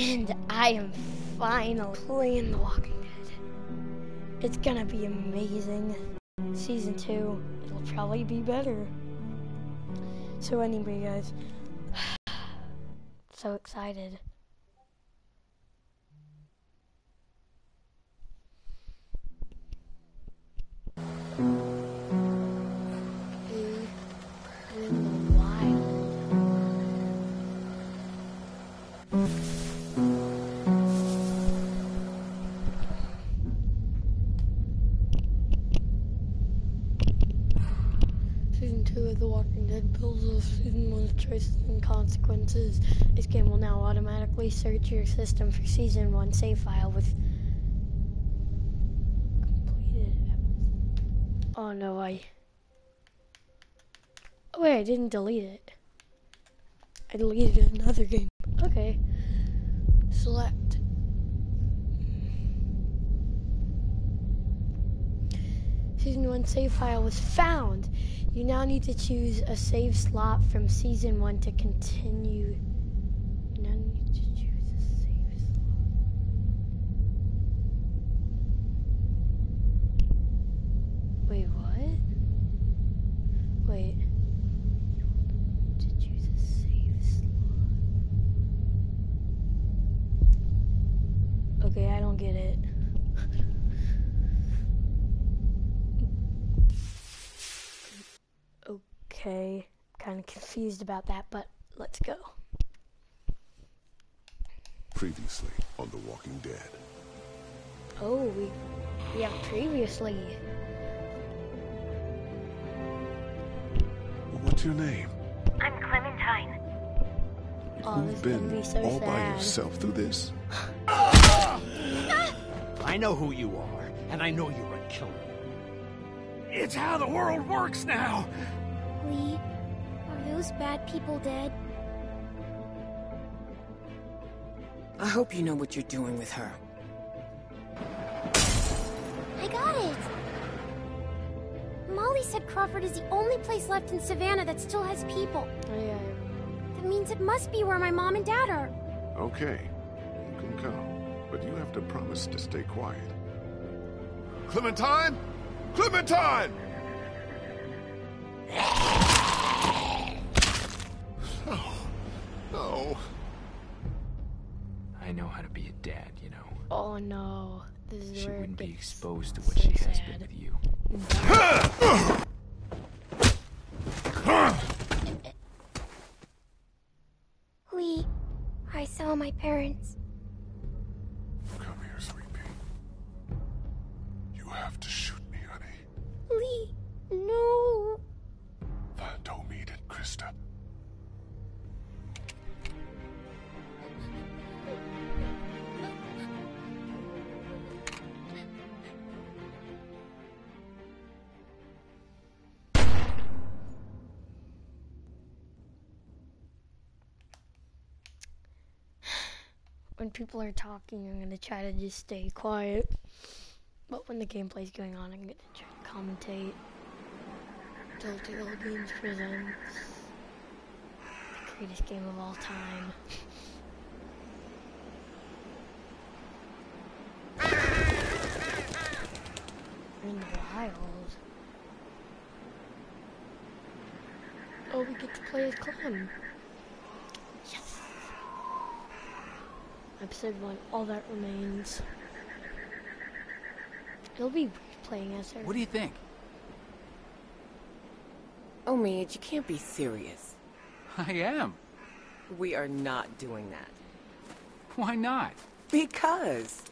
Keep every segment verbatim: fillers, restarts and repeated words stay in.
And I am finally playing The Walking Dead. It's gonna be amazing. Season two, it'll probably be better. So anyway, guys, so excited. Season two of The Walking Dead builds off Season one's choices and consequences. This game will now automatically search your system for Season one save file with completed episodes. Oh no, I... Oh wait, I didn't delete it. I deleted another game. Okay. Select. Season one save file was found. You now need to choose a save slot from Season one to continue. You now need to choose a save slot. Wait, what? Wait. To choose a save slot. Okay, I don't get it. Okay, kind of confused about that, but let's go. Previously on The Walking Dead. Oh, we, we have previously. What's your name? I'm Clementine. Oh, this You've is gonna been be so all by sad. yourself through this. I know who you are, and I know you're a killer. It's how the world works now! Lee, are those bad people dead? I hope you know what you're doing with her. I got it! Molly said Crawford is the only place left in Savannah that still has people. Oh, yeah. That means it must be where my mom and dad are. Okay, you can come, but you have to promise to stay quiet. Clementine? Clementine! No. No. I know how to be a dad, you know. Oh no, this is She where wouldn't it be gets exposed to what so she has sad. been with you. Lee, I saw my parents. Come here, sweet pea. You have to shoot me, honey. Lee, no. Don't meet it, Krista. When people are talking, I'm gonna try to just stay quiet. But when the gameplay's going on, I'm gonna try to commentate. Telltale Games presents the greatest game of all time. In the wild. Oh, we get to play as Clem. Yes. Episode one, All That Remains. It'll be playing as her. What do you think? Oh, Mead, you can't be serious. I am. We are not doing that. Why not? Because.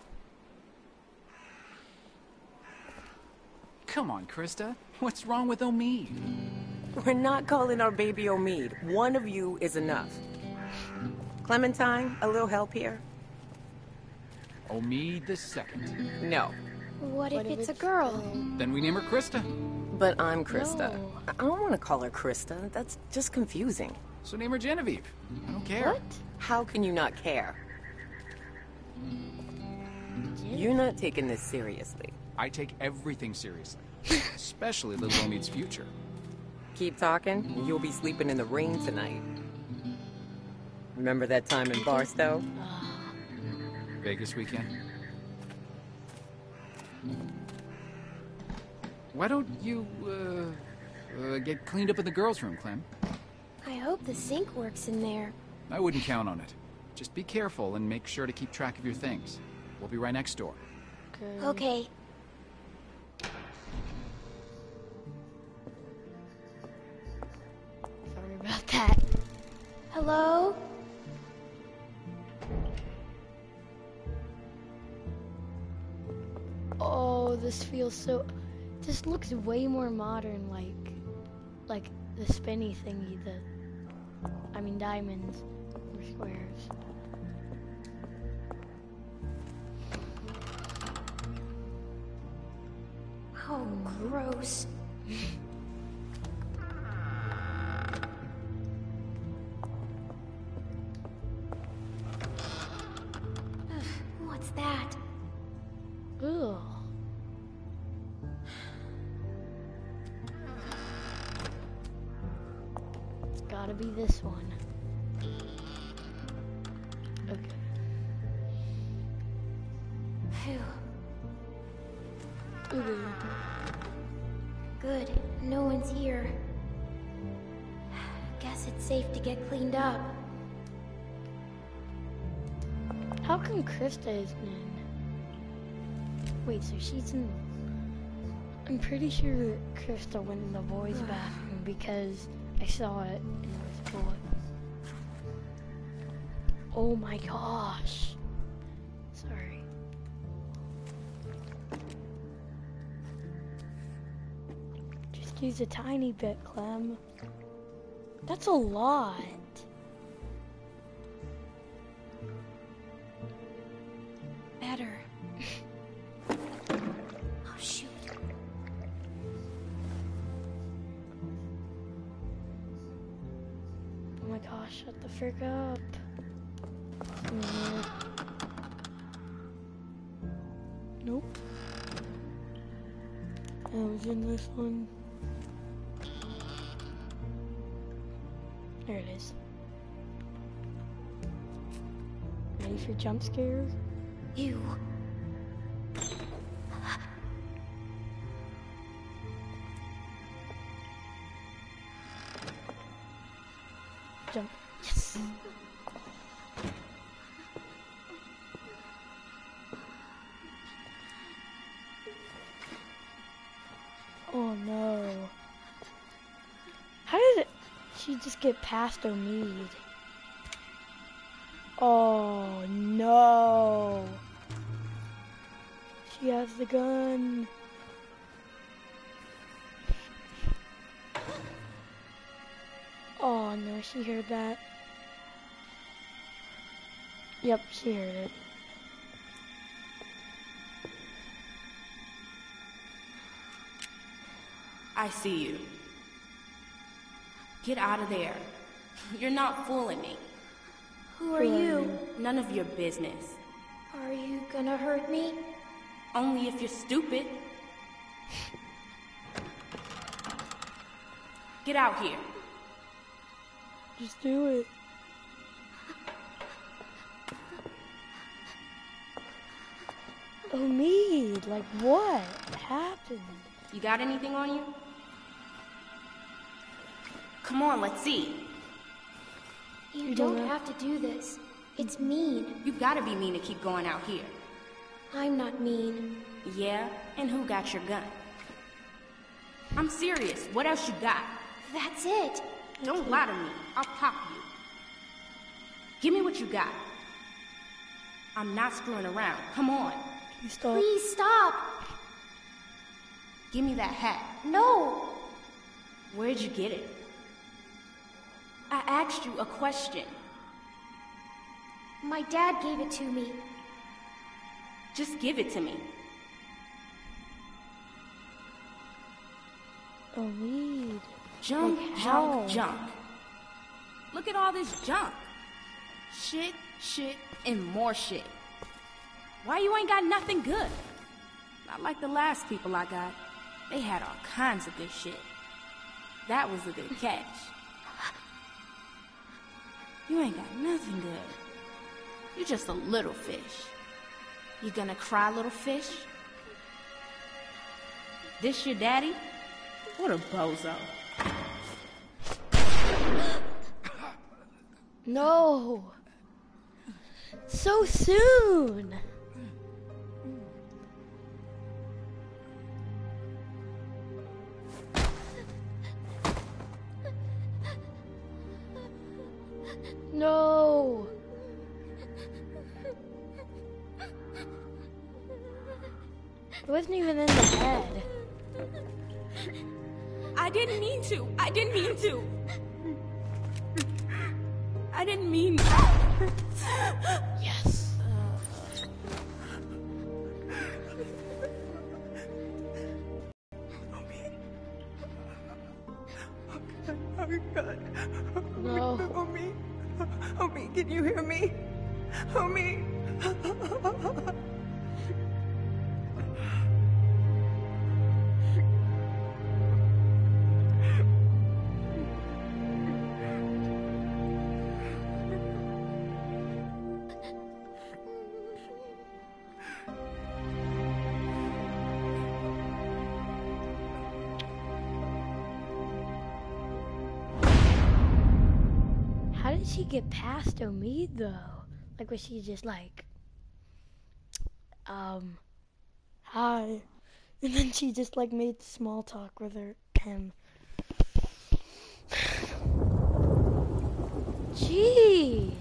Come on, Krista. What's wrong with Omid? We're not calling our baby Omid. One of you is enough. Clementine, a little help here? Omid the second. No. What, What if it's a girl? Then we name her Krista. But I'm Krista. No. I I don't want to call her Krista. That's just confusing. So name her Genevieve. I don't care. What? How can you not care? You're not taking this seriously. I take everything seriously. Especially little Omid's future. Keep talking, you'll be sleeping in the rain tonight. Remember that time in Barstow? Vegas weekend? Why don't you, uh, uh, get cleaned up in the girls' room, Clem? I hope the sink works in there. I wouldn't count on it. Just be careful and make sure to keep track of your things. We'll be right next door. Okay. Okay. Sorry about that. Hello? Oh, this feels so... This looks way more modern, like... Like the spinny thingy, the... I mean diamonds or squares. Oh, gross. What's that? Ugh. It's gotta be this one. Okay. Phew. Ooh. Good. No one's here. Guess it's safe to get cleaned up. How come Krista isn't in? Wait, so she's in... I'm pretty sure Krista went in the boys' bathroom because I saw it in this bullet. Oh my gosh. Sorry. Just use a tiny bit, Clem. That's a lot. Better. Oh, shoot. Oh my gosh, shut the frick up. Mm. Nope. I was in this one. There it is. Ready for jump scares? Ew. Jump. Yes! Oh no. How did it, she just get past Omid? Oh no. She has the gun. Oh no, she heard that. Yep, she heard it. I see you. Get out of there. You're not fooling me. Who are you? None of your business. Are you gonna hurt me? Only if you're stupid. Get out here. Just do it. Omid, like what happened? You got anything on you? Come on, let's see. You, You don't don't have to do this. It's mean. You gotta be mean to keep going out here. I'm not mean. Yeah? And who got your gun? I'm serious. What else you got? That's it. Don't lie to me. I'll pop you. Give me what you got. I'm not screwing around. Come on. Can you stop? Please stop. Give me that hat. No. Where'd you get it? I asked you a question. My dad gave it to me. Just give it to me. Omid. Junk, Like how? junk, junk. Look at all this junk. Shit, shit, and more shit. Why you ain't got nothing good? Not like the last people I got. They had all kinds of good shit. That was a good catch. You ain't got nothing good. You just a little fish. You gonna cry, little fish? This your daddy? What a bozo. No! So soon! No! It wasn't even in the bed. I didn't mean to. I didn't mean to. I didn't mean. Yes. Oh, God. No. Homie. Homie, can you hear me? Homie. How did she get past Omid though? Like, was she just like, um, hi, and then she just like made small talk with her him. Jeez,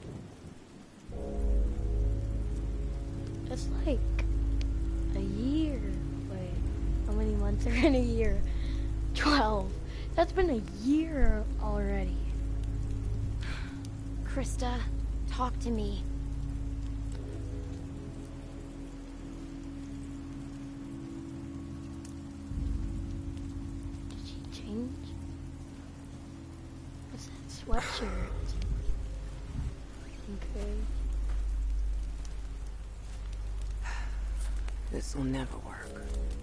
that's like a year. Wait, how many months are in a year? Twelve. That's been a year already. Krista, talk to me. Did she change? What's that sweatshirt? Okay. This will never work.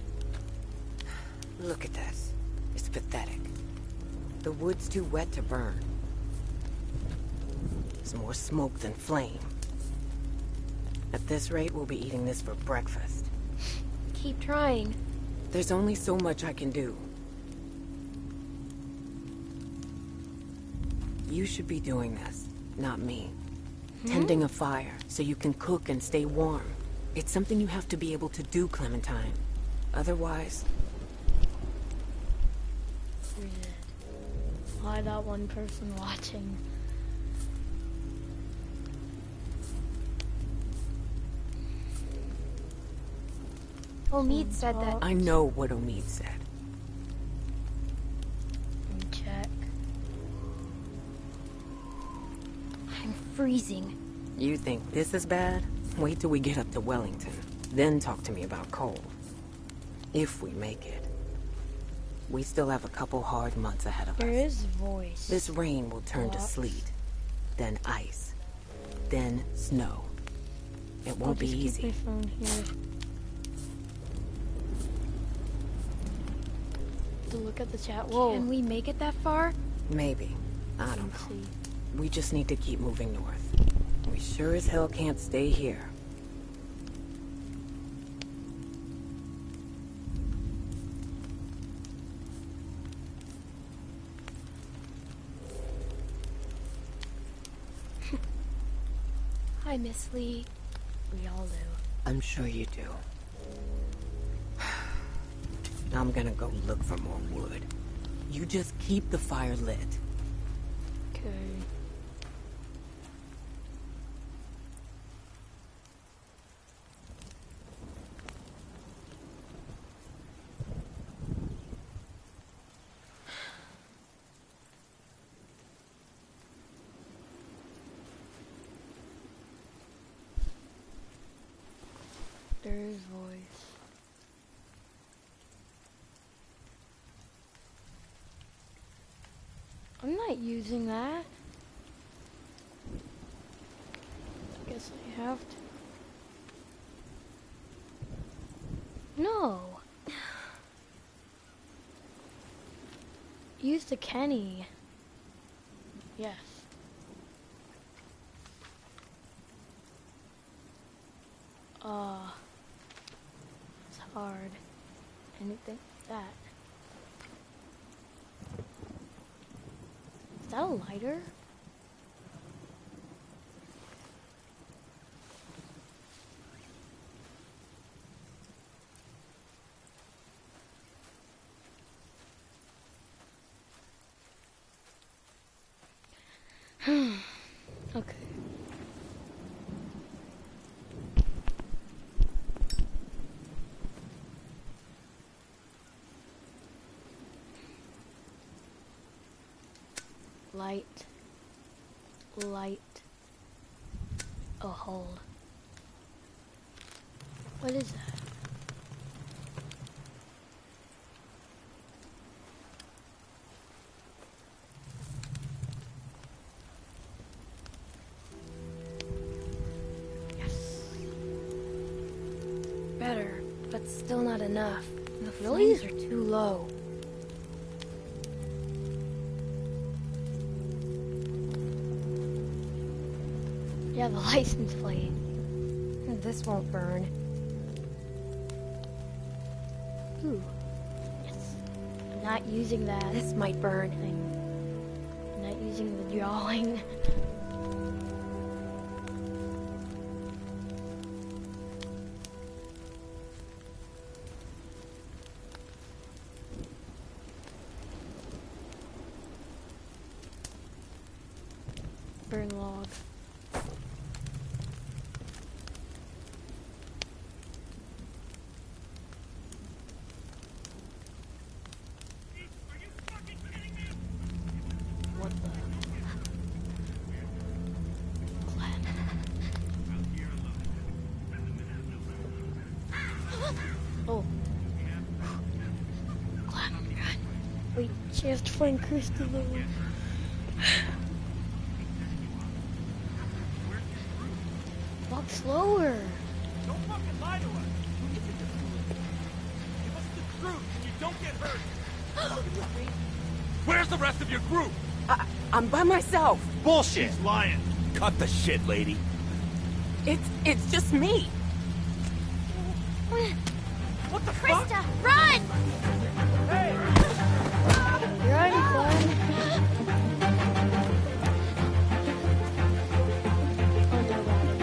Look at this. It's pathetic. The wood's too wet to burn. There's more smoke than flame. At this rate, we'll be eating this for breakfast. Keep trying. There's only so much I can do. You should be doing this, not me. Hmm? Tending a fire so you can cook and stay warm. It's something you have to be able to do, Clementine. Otherwise... Why that one person watching? Omid said that. I know what Omid said. Check. I'm freezing. You think this is bad? Wait till we get up to Wellington. Then talk to me about Cole. If we make it. We still have a couple hard months ahead of There us. There is voice. This rain will turn Blocks. to sleet. Then ice. Then snow. It won't I'll be just easy. Keep my phone here. To look at the chat. Whoa. Can we make it that far? Maybe. I don't Let's know. see. We just need to keep moving north. We sure as hell can't stay here. Hi, Miss Lee. We all do. I'm sure you do. I'm gonna go look for more wood. You just keep the fire lit. Okay. There is voice. I'm not using that. I guess I have to. No. Use the Kenny. Yes. Uh, it's hard. Anything like that. Is that a lighter? Okay. Light. Light. Oh, hold. What is that? Better, but still not enough. The Really? flames are too low. Yeah, the license plate. This won't burn. Ooh. Yes. I'm not using that This might burn. thing. I'm not using the drawing. Burn log. What the? Glenn. Oh. Glenn, oh my god. Wait, she has to find Krista though. Walk slower. Don't fucking lie to us. Give us the truth and you don't get hurt. Where's the rest of your group? I, I'm by myself. Bullshit. She's lying. Cut the shit, lady. It's it's just me. What the fuck? Krista, run! You're already Glenn. Oh no,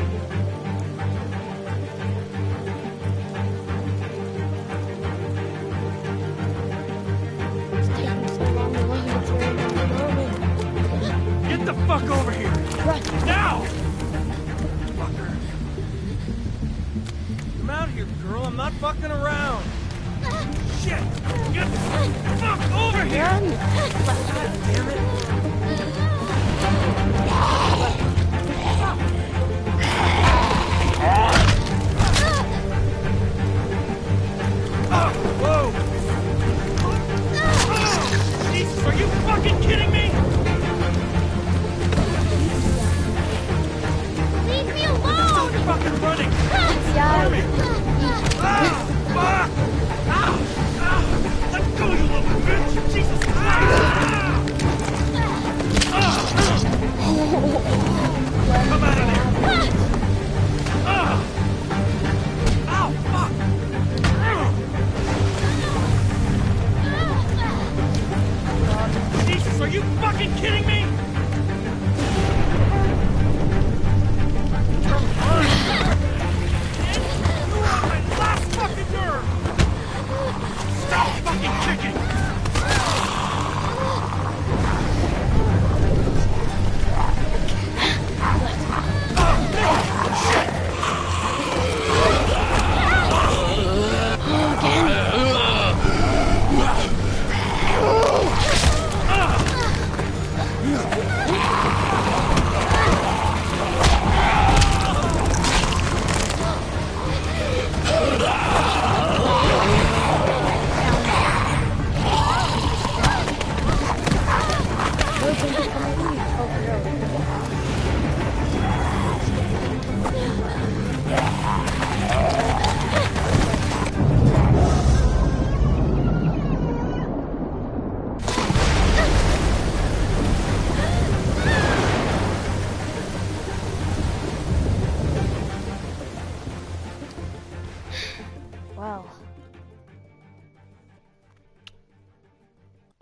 it's taking so long to load. It's very moment. Get the fuck over here. Run. Now! Fucker. Come out here, girl. I'm not fucking around. Shit! Get the fuck over here! Run. God damn it! Oh, whoa! Oh, Jesus, are you fucking kidding me? Leave me Stop alone! fucking running! Yeah. Ah! Fuck! Ow! Ow! Let go, you little bitch! Jesus Christ! Ah! Ah! Come out of there! Ah! Ow! Fuck! Ah! Jesus, are you fucking kidding me? Come on! You are my last fucking nerve! Stop fucking kicking!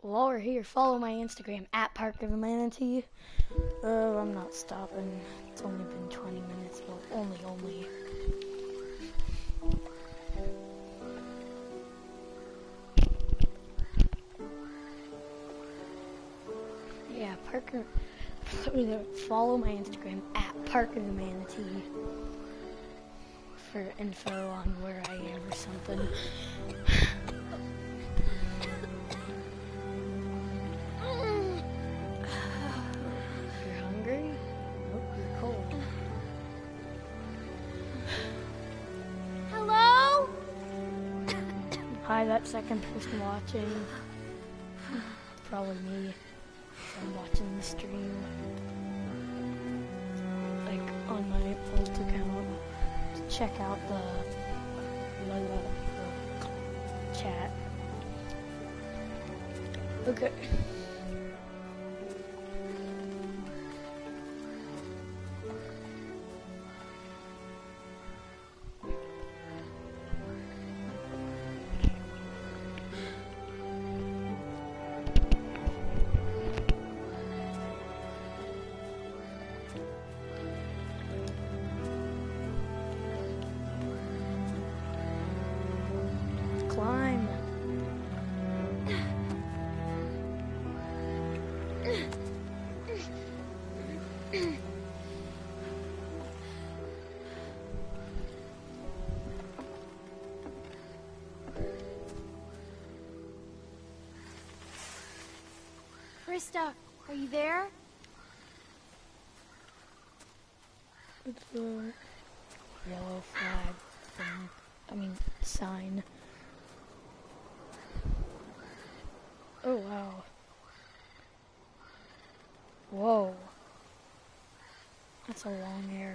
while we're here, follow my Instagram at Park of Manatee. Uh, I'm not stopping. It's only been twenty minutes. Well, only, only. Yeah, Parker. Follow my Instagram at Park of the Manatee for info on where I am or something. You're hungry? Oh, you're cold. Hello? Hi, that second person watching. Probably me. I'm watching the stream. Like on my old account. Check out the, the, the chat. Okay. Climb. Krista, are you there? It's the yellow flag thing. I mean, sign. Oh, wow. Whoa. That's a long arrow.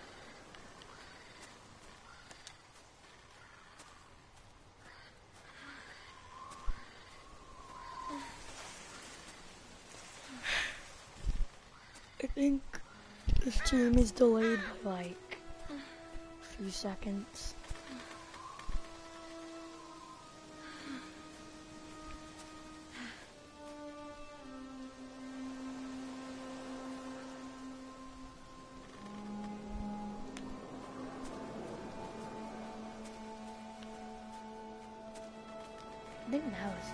I think the stream is delayed by like a few seconds. I think that was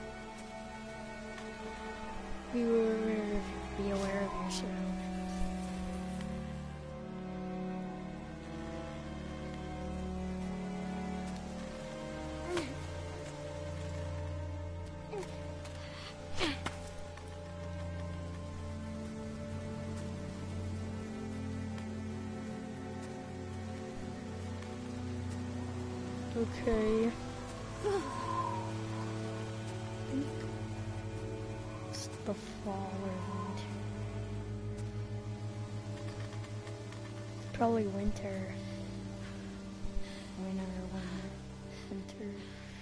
it. Be aware of, be aware of your surroundings. Okay. It's the fall or winter. Probably winter. Winter, winter, winter.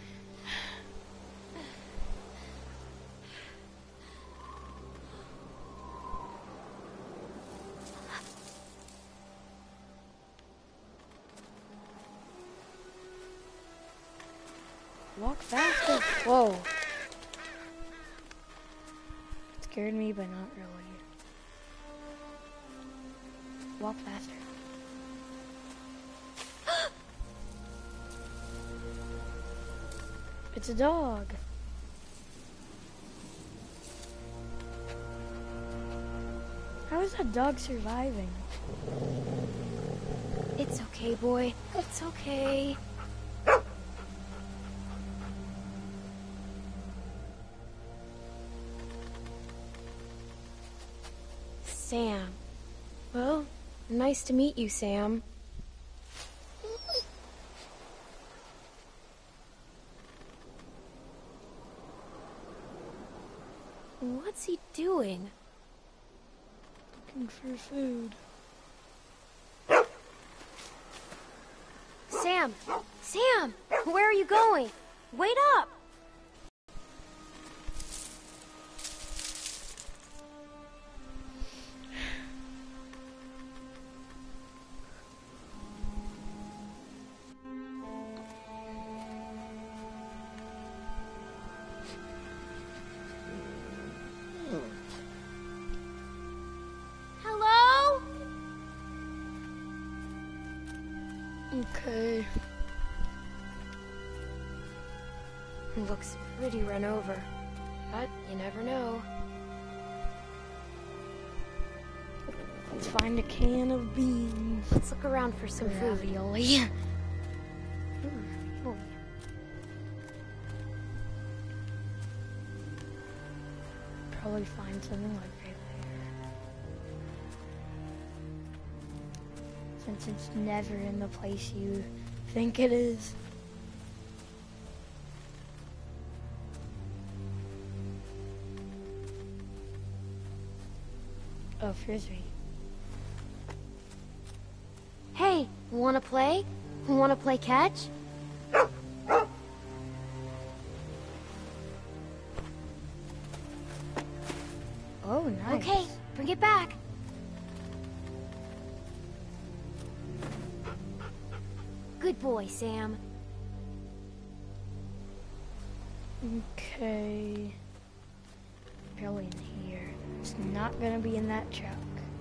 Walk faster. Whoa. It scared me, but not really. Walk faster. It's a dog. How is that dog surviving? It's okay, boy. It's okay. Sam. Well, nice to meet you, Sam. What's he doing? Looking for food. Sam! Sam! Where are you going? Wait up! Okay. Looks pretty run over, but you never know. Let's find a can of beans. Let's look around for some food. Ravioli. Ooh, ravioli. Probably find something like right there. Since it's never in the place you think it is. Oh, frisbee. Hey, wanna play? Wanna play catch? Oh, nice. Okay, bring it back. Good boy, Sam. Okay. Probably in here. It's not gonna be in that truck.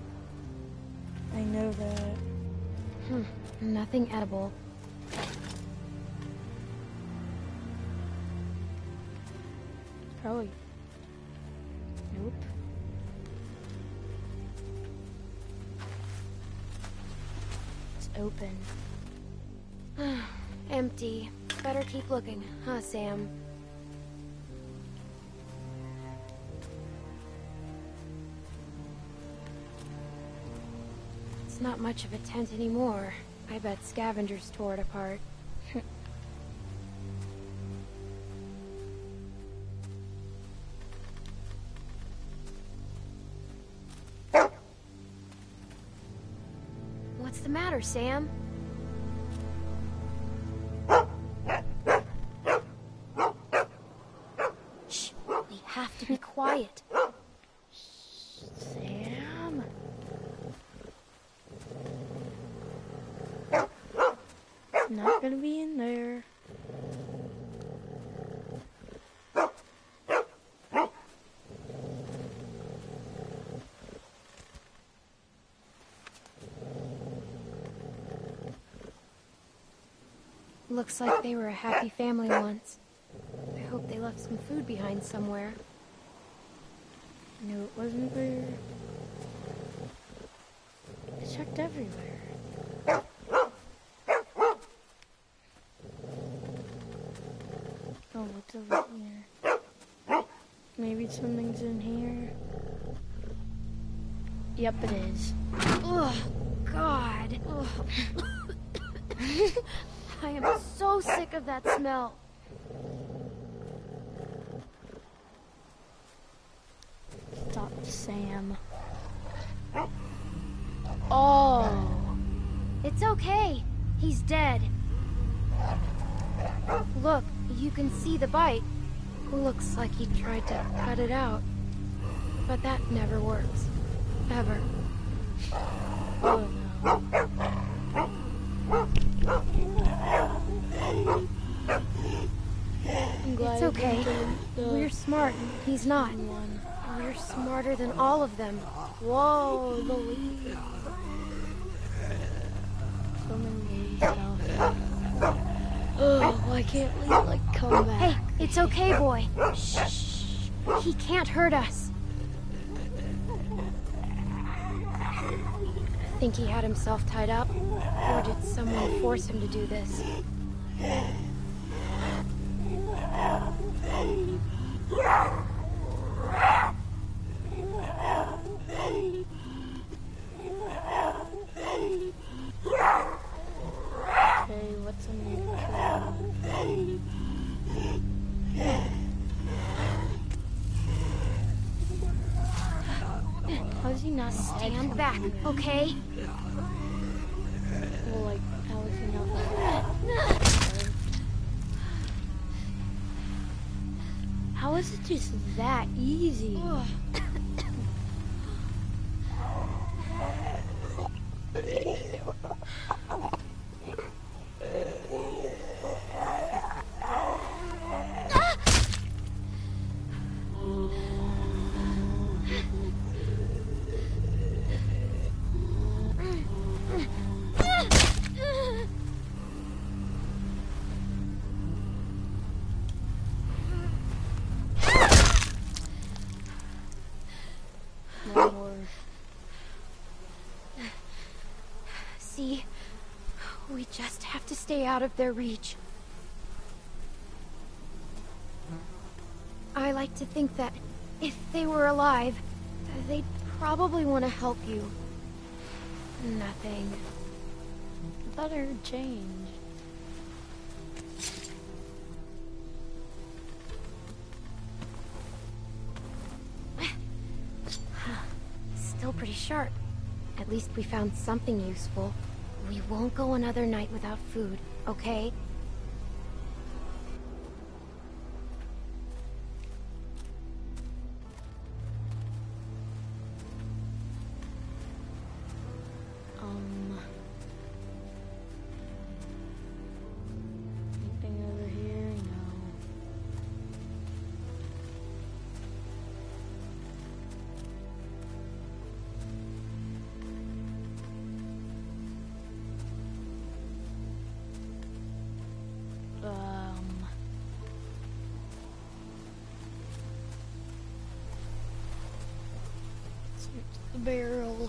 I know that. Hmm, nothing edible. Probably. Nope. It's open. Empty. Better keep looking, huh, Sam? It's not much of a tent anymore. I bet scavengers tore it apart. What's the matter, Sam? Shh, we have to be quiet. Sam? It's not gonna be in there. Looks like they were a happy family once. I hope they left some food behind somewhere. No, it wasn't there. I checked everywhere. Oh, what's over here? Maybe something's in here. Yep, it is. Ugh, God. Ugh. I am so sick of that smell. Stop, Sam. Oh. It's okay. He's dead. Look, you can see the bite. Looks like he tried to cut it out. But that never works. Ever. Oh, no. I'm glad It's okay. I didn't do the We're smart. He's not. one. We're smarter than all of them. Whoa, the leaves. So many leaves stuff. Oh, why can't we, like, come back? Hey, it's okay, boy. Shh. He can't hurt us. Think he had himself tied up? Or did someone force him to do this? Okay, what's in the car? How's he not dead? Stand back, okay? Well, like, how is he not dead? How is it just that easy? see. We just have to stay out of their reach. I like to think that if they were alive, they'd probably want to help you. Nothing. I thought it would change. Still pretty sharp. At least we found something useful. We won't go another night without food, okay? Um... Anything over here? No. Um... Search the barrel.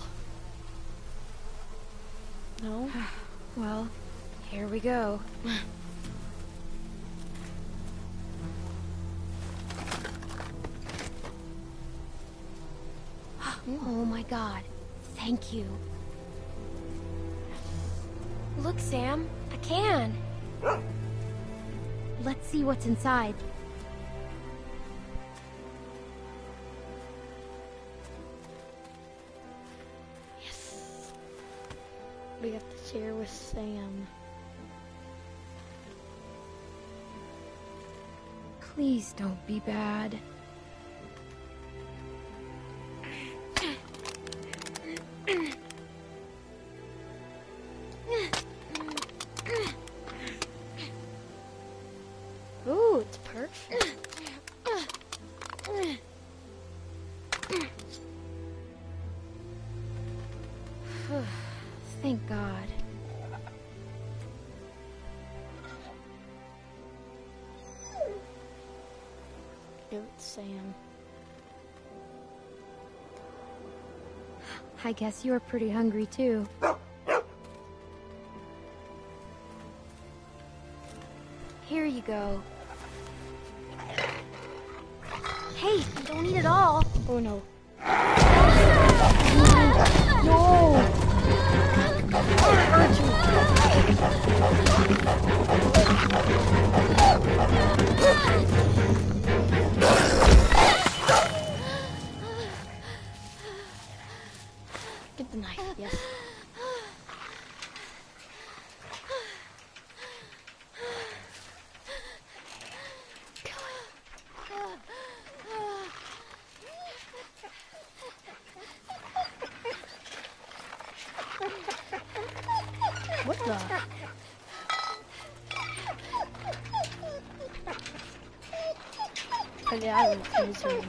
No? Well, here we go. Oh my god. Thank you. Look, Sam. A can. Let's see what's inside. Yes. We got to share with Sam. Please don't be bad. Ooh, it's perfect. Thank God. Give it to Sam. I guess you're pretty hungry too. Here you go. Hey, don't eat it all. Oh no. Get the knife, yes. What the? Get out of the misery.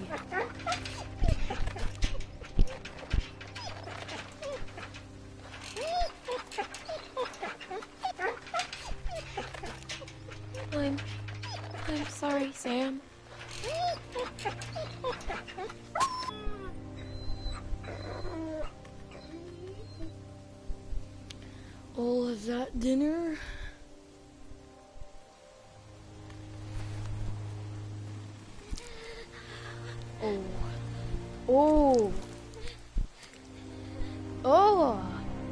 I'm... I'm sorry, Sam. Oh, is that dinner? Oh. Oh. Oh.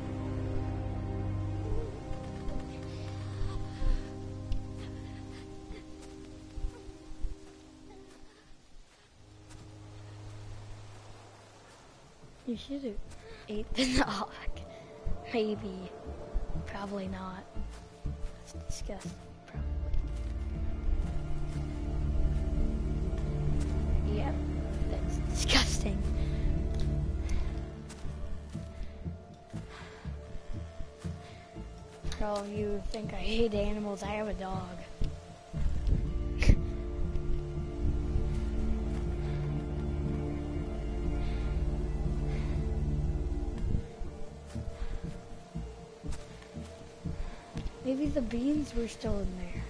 You should have ate the dog. Maybe. Probably not. That's disgusting. Probably. Yep. That's disgusting. For all of you who think I hate animals, I have a dog. Maybe the beans were still in there.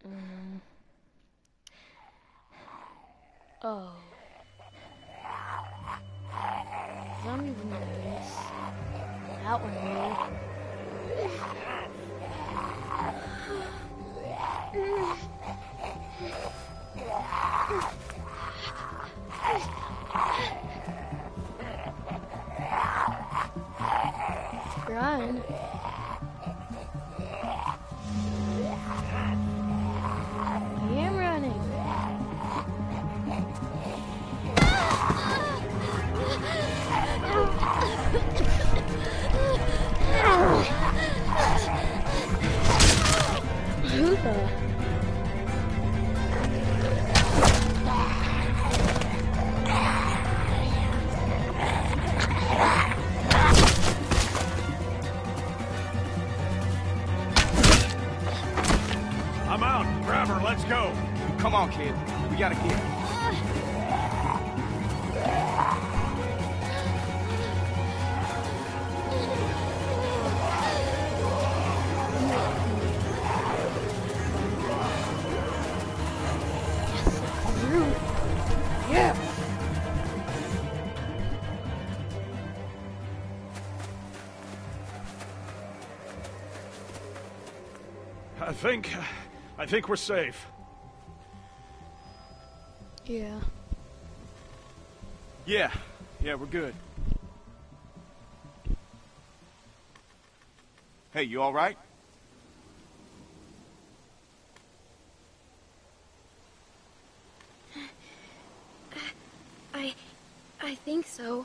Um. Oh. I don't even notice. That one really. Run. I am running. Who the? I'm out. Grab her. Let's go. Come on, kid. We gotta get her. Yeah. I think... I think we're safe. Yeah. Yeah. Yeah, we're good. Hey, you all right? I... I think so.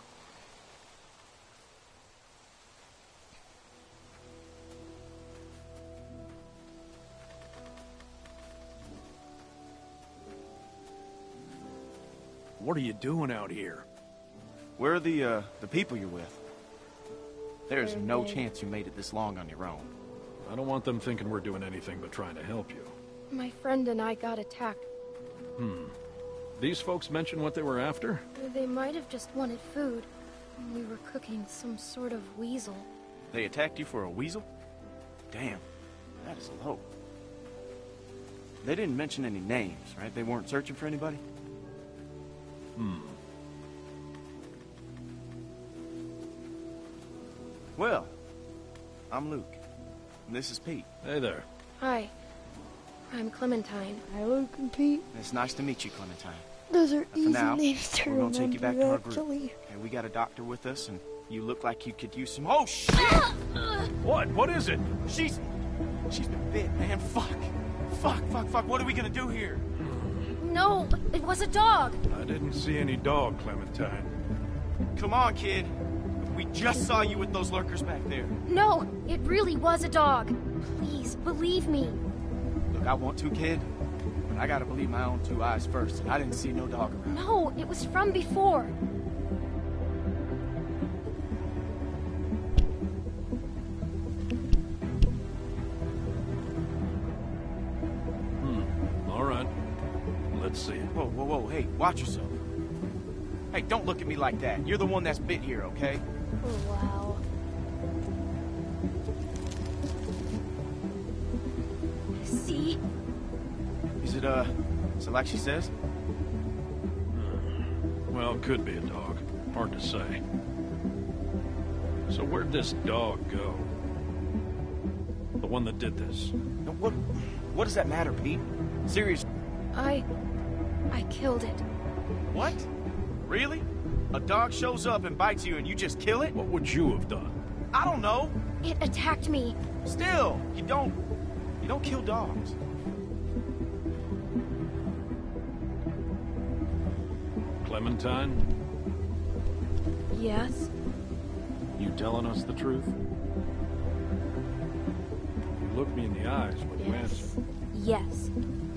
What are you doing out here? Where are the, uh, the people you're with? There's They're no dead. chance you made it this long on your own. I don't want them thinking we're doing anything but trying to help you. My friend and I got attacked. Hmm. These folks mention what they were after? They might have just wanted food. We were cooking some sort of weasel. They attacked you for a weasel? Damn, that is low. They didn't mention any names, right? They weren't searching for anybody? Hmm. Well, I'm Luke. And this is Pete. Hey there. Hi. I'm Clementine. I look and Pete. It's nice to meet you, Clementine. Those are For easy now, names to we're gonna take you back to remember, our group. actually. And we got a doctor with us, and you look like you could use some... Oh, shit! What? What is it? She's... She's been bit, man. Fuck. Fuck, fuck, fuck. What are we gonna do here? No, it was a dog. I didn't see any dog, Clementine. Come on, kid. We just saw you with those lurkers back there. No, it really was a dog. Please, believe me. Look, I want to, kid, but I gotta believe my own two eyes first, and I didn't see no dog around. No, it was from before. Hmm. All right. Let's see it. Whoa, whoa, whoa, hey, watch yourself. Hey, don't look at me like that. You're the one that's bit here, okay? Oh, wow. See? Is it, uh, is it like she says? Well, it could be a dog. Hard to say. So where'd this dog go? The one that did this? Now, what, what does that matter, Pete? Serious. I... I killed it. What? Really? A dog shows up and bites you and you just kill it? What would you have done? I don't know. It attacked me. Still, you don't, you don't kill dogs. Clementine, Yes? you telling us the truth? You looked me in the eyes when you Yes. answered. Yes.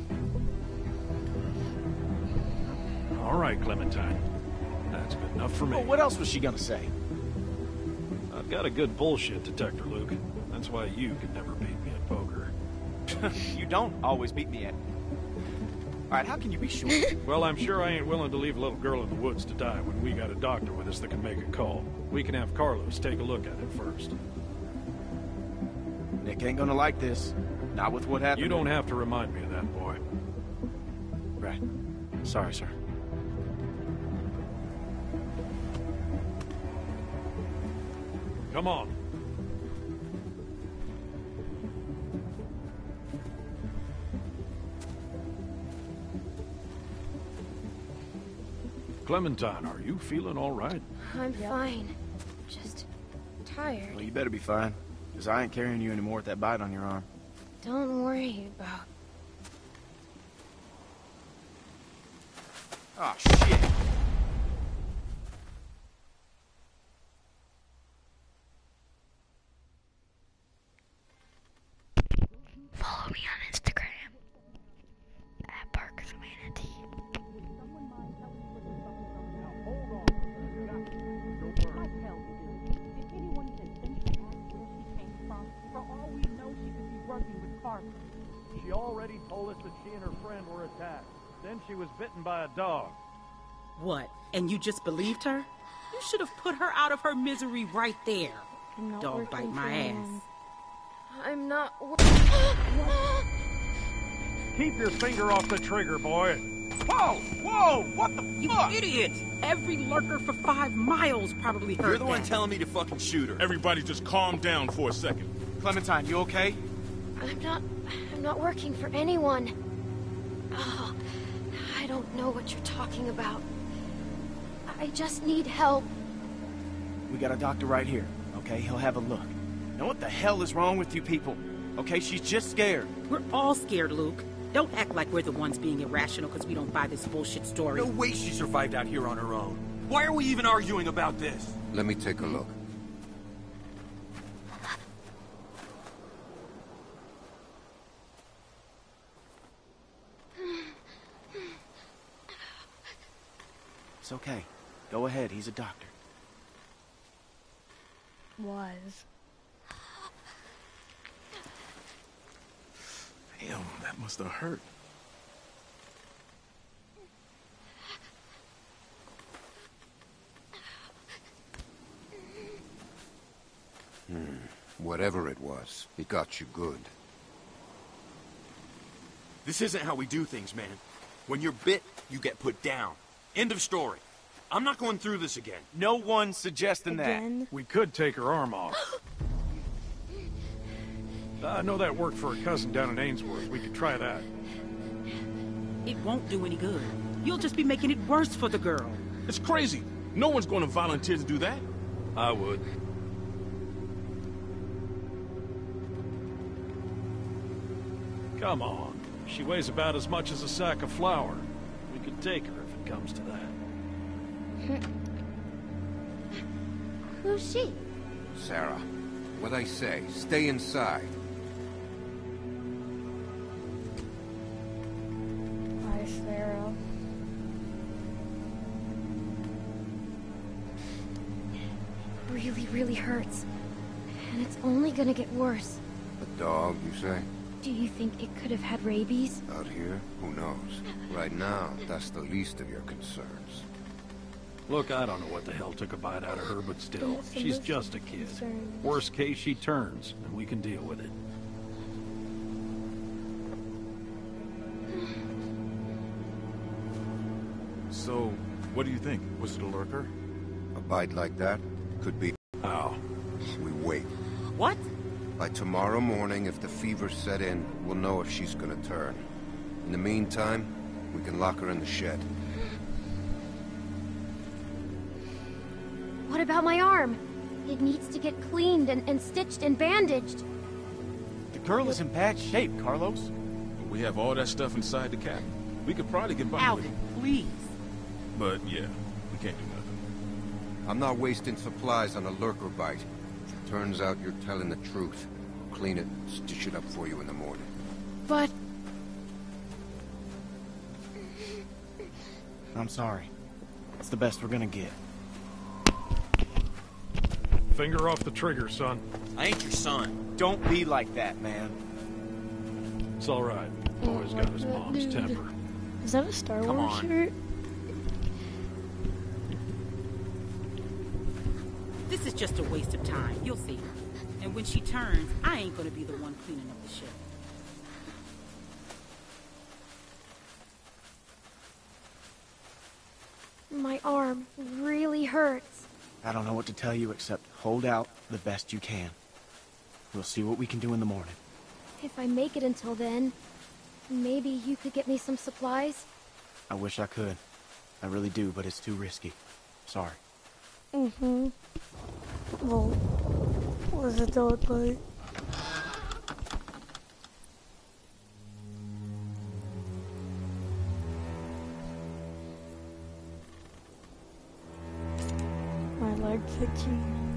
All right, Clementine. That's good enough for me. Well, what else was she gonna say? I've got a good bullshit detector, Luke. That's why you could never beat me at poker. You don't always beat me at... All right, how can you be sure? Well, I'm sure I ain't willing to leave a little girl in the woods to die when we got a doctor with us that can make a call. We can have Carlos take a look at it first. Nick ain't gonna like this. Not with what happened. You don't have to remind me of that, boy. Right. Sorry, sir. Come on. Clementine, are you feeling all right? I'm fine. Just tired. Well, you better be fine, because I ain't carrying you anymore with that bite on your arm. Don't worry about... Oh, shit! Follow me on Instagram at Parker's Manatee. She already told us that she and her friend were attacked. Then she was bitten by a dog. What? And you just believed her? You should have put her out of her misery right there. I'm not Dog bite working my for ass. him. I'm not... Keep your finger off the trigger, boy. Whoa! Whoa! What the You fuck? idiot! Every lurker for five miles probably heard You're the one that. telling me to fucking shoot her. Everybody just calm down for a second. Clementine, you okay? I'm not... I'm not working for anyone. Oh, I don't know what you're talking about. I just need help. We got a doctor right here, okay? He'll have a look. Now what the hell is wrong with you people? Okay, she's just scared. We're all scared, Luke. Don't act like we're the ones being irrational because we don't buy this bullshit story. No way she survived out here on her own. Why are we even arguing about this? Let me take a look. It's okay. Go ahead, he's a doctor. Was. Damn, that must have hurt. Hmm. Whatever it was, it got you good. This isn't how we do things, man. When you're bit, you get put down. End of story. I'm not going through this again. No one's suggesting Again? We could take her arm off. I know that worked for a cousin down in Ainsworth. We could try that. It won't do any good. You'll just be making it worse for the girl. It's crazy. No one's going to volunteer to do that. I would. Come on. She weighs about as much as a sack of flour. We could take her if it comes to that. Who's she? Sarah, what I say, stay inside. Hi, Sarah. Really, really hurts. And it's only gonna get worse. A dog, you say? Do you think it could have had rabies? Out here? Who knows? Right now, that's the least of your concerns. Look, I don't know what the hell took a bite out of her, but still, That's the she's most just a kid. concerns. Worst case, she turns, and we can deal with it. So, what do you think? Was it a lurker? A bite like that could be... How? We wait. What? By tomorrow morning, if the fever set in, we'll know if she's gonna turn. In the meantime, we can lock her in the shed. What about my arm? It needs to get cleaned and, and stitched and bandaged. The girl is in bad shape, Carlos. We have all that stuff inside the cabin. We could probably get by with Alvin, it. please. But yeah, we can't do nothing. I'm not wasting supplies on a lurker bite. Turns out you're telling the truth. I'll clean it, stitch it up for you in the morning. But... I'm sorry. It's the best we're gonna get. Finger off the trigger, son. I ain't your son. Don't be like that, man. It's all right. Boy's got his mom's temper. Is that a Star Come Wars on. shirt? This is just a waste of time. You'll see. And when she turns, I ain't gonna be the one cleaning up the shit. My arm really hurts. I don't know what to tell you except hold out the best you can. We'll see what we can do in the morning. If I make it until then, maybe you could get me some supplies? I wish I could. I really do, but it's too risky. Sorry. Mm-hmm. Well, what's the dog like? My leg's itchy.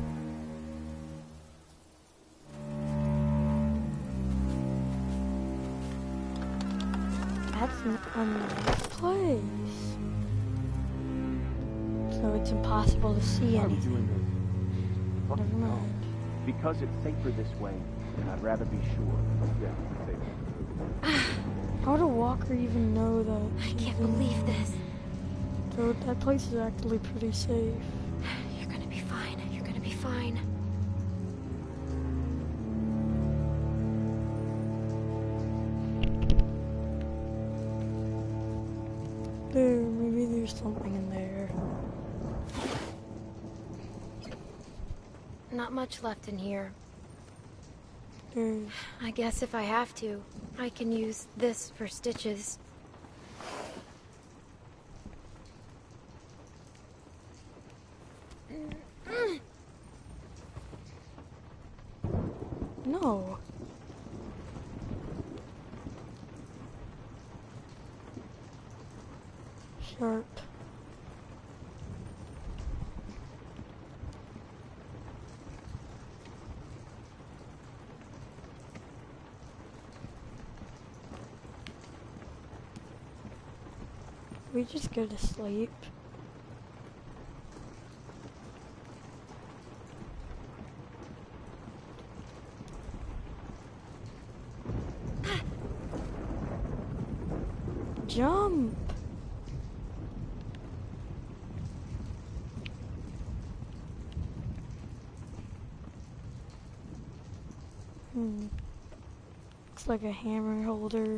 That's an unnice place. So it's impossible to see anything. Never mind. Because it's safer this way, I'd rather be sure. Yeah, How would a walker even know that? I can't believe this. So that place is actually pretty safe. You're gonna be fine. You're gonna be fine. There, maybe there's something in there. Not much left in here. There's... I guess if I have to, I can use this for stitches. No. Sharp. We just go to sleep. Jump! Hmm. Looks like a hammer holder.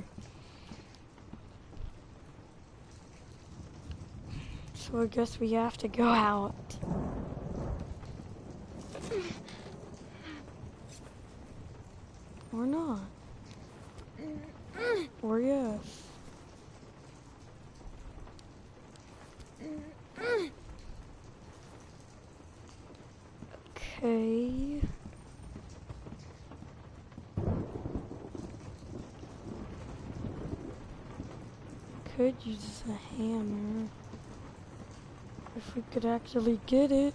So I guess we have to go out. Or not. Or yes. Okay. Could use a hammer. If we could actually get it.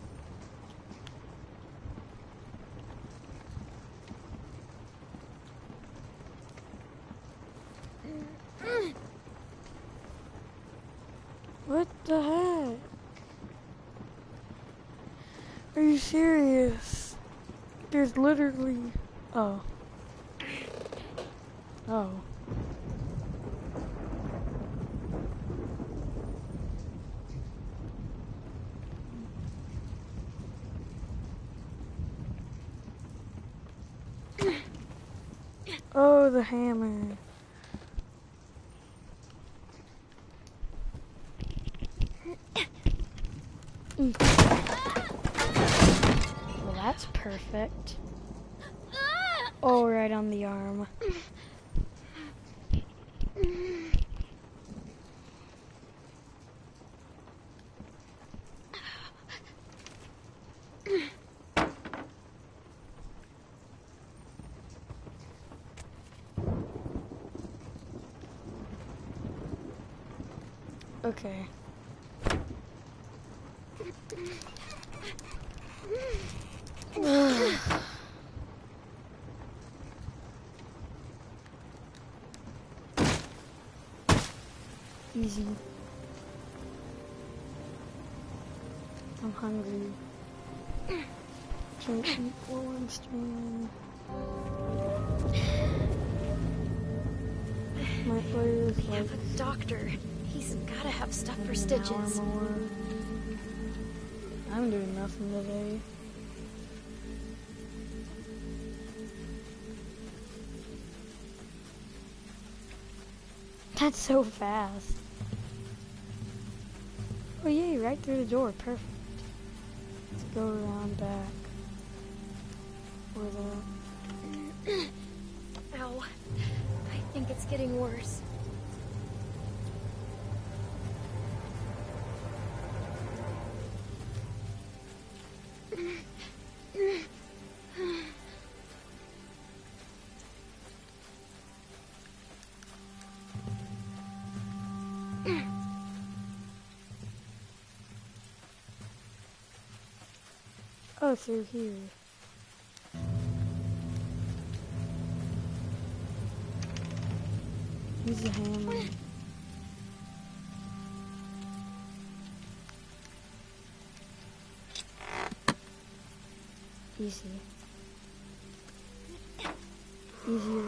What the heck? Are you serious? There's literally... Oh. Oh. Oh, the hammer. Mm. Well, that's perfect. Oh, right on the arm. Okay. Easy. I'm hungry. Can't eat while I'm streaming. My player is We like... have a doctor. He's gotta have stuff for stitches. I'm doing nothing today. That's so fast. Oh yay, right through the door. Perfect. Let's go around back. With a... Ow. I think it's getting worse. Oh, through here. Use a hammer. Easy. Easier.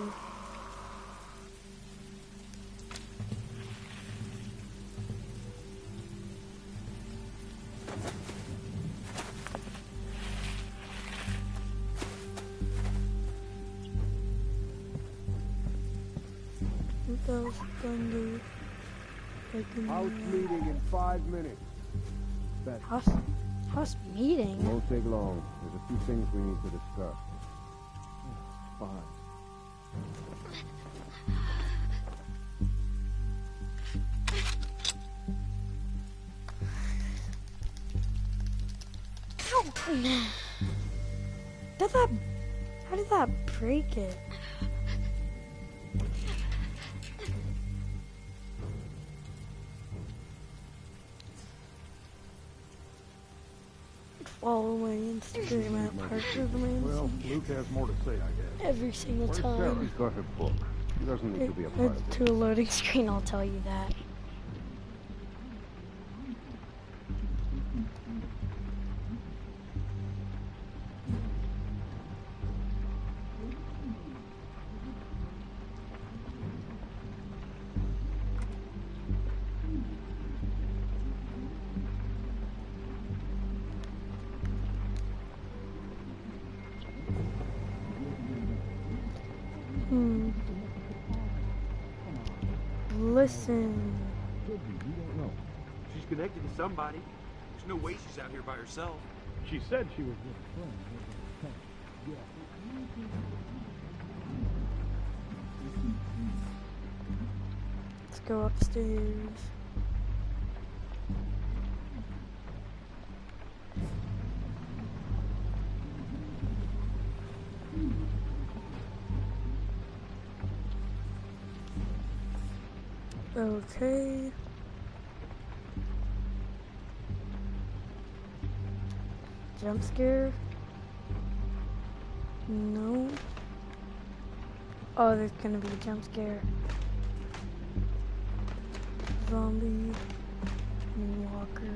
Those thunder. House meeting in five minutes. Best. House, house meeting? Won't take long. There's a few things we need to discuss. Fine. Did that? How did that break it? Follow my Instagram at Parker the Man. Well, Luke has more to say, I guess. Every single Where's time. Sarah? She's got her book. She doesn't need to be a part of it. To a loading screen, I'll tell you that. Hmm. Listen. She's connected to somebody. There's no way she's out here by herself. She said she was with a friend. Let's go upstairs. Okay. Jump scare? No. Oh, there's gonna be a jump scare. Zombie. Walker.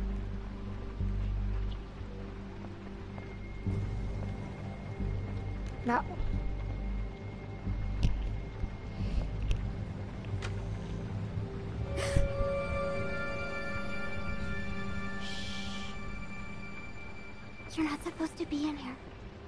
That one. You're not supposed to be in here.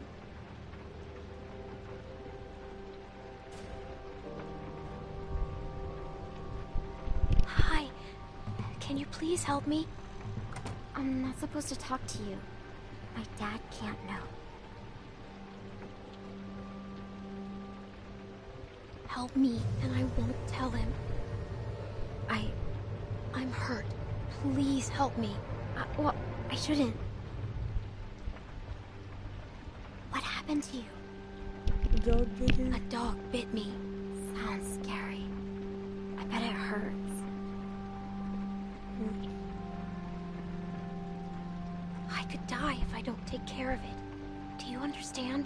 Hi. Can you please help me? I'm not supposed to talk to you. My dad can't know. Help me, and I won't tell him. I... I'm hurt. Please help me. I, well, I shouldn't. What happened to you? A dog bit you? A dog bit me. Sounds scary. I bet it hurts. Hmm. I could die if I don't take care of it. Do you understand?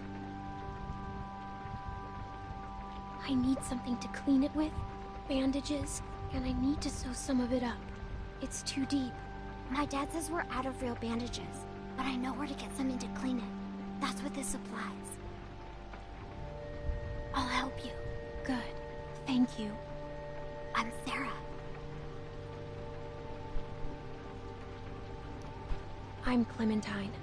I need something to clean it with, bandages, and I need to sew some of it up. It's too deep. My dad says we're out of real bandages, but I know where to get something to clean it. That's what this supplies. I'll help you. Good. Thank you. I'm Sarah. I'm Clementine.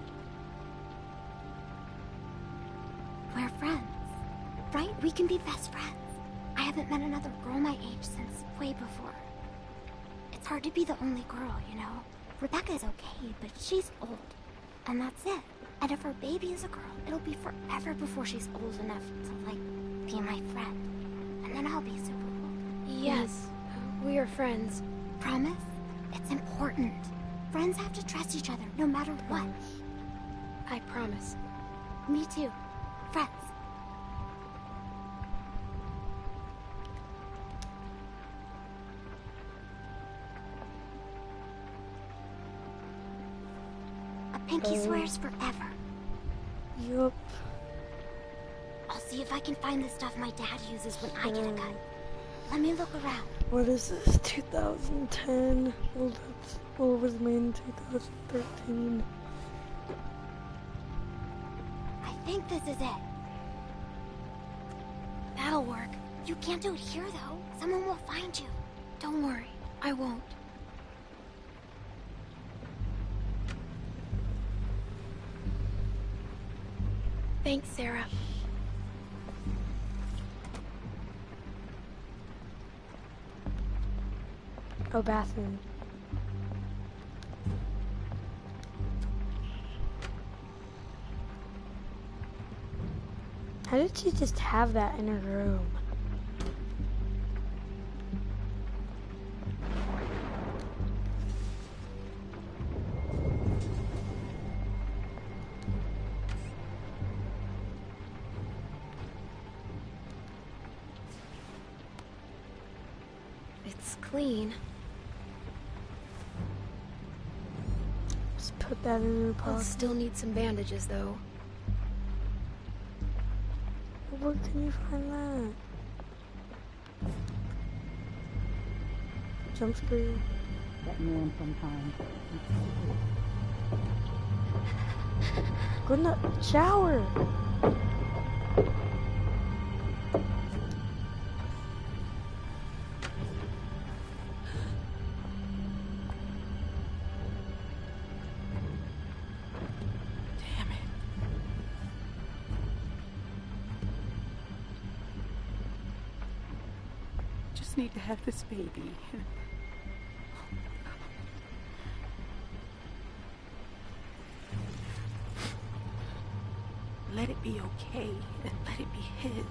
We're friends, right? We can be best friends. I haven't met another girl my age since way before. It's hard to be the only girl, you know? Rebecca's okay, but she's old. And that's it. And if her baby is a girl, it'll be forever before she's old enough to, like, be my friend. And then I'll be super old. Yes, we are friends. Promise? It's important. Friends have to trust each other, no matter what. I promise. Me too. Friends. A pinky Oh. swears forever. Yup. I'll see if I can find the stuff my dad uses when I get a gun. Let me look around. What is this? two thousand ten. Well, that's what was made in two thousand thirteen. I think this is it. That'll work. You can't do it here, though. Someone will find you. Don't worry, I won't. Thanks, Sarah. Oh, bathroom. How did she just have that in her room? It's clean. Just put that in her I'll pocket. still need some bandages, though. Where can you find that? Jump scare. That man sometimes. Go in the shower. Just need to have this baby. Let it be okay, and let it be his.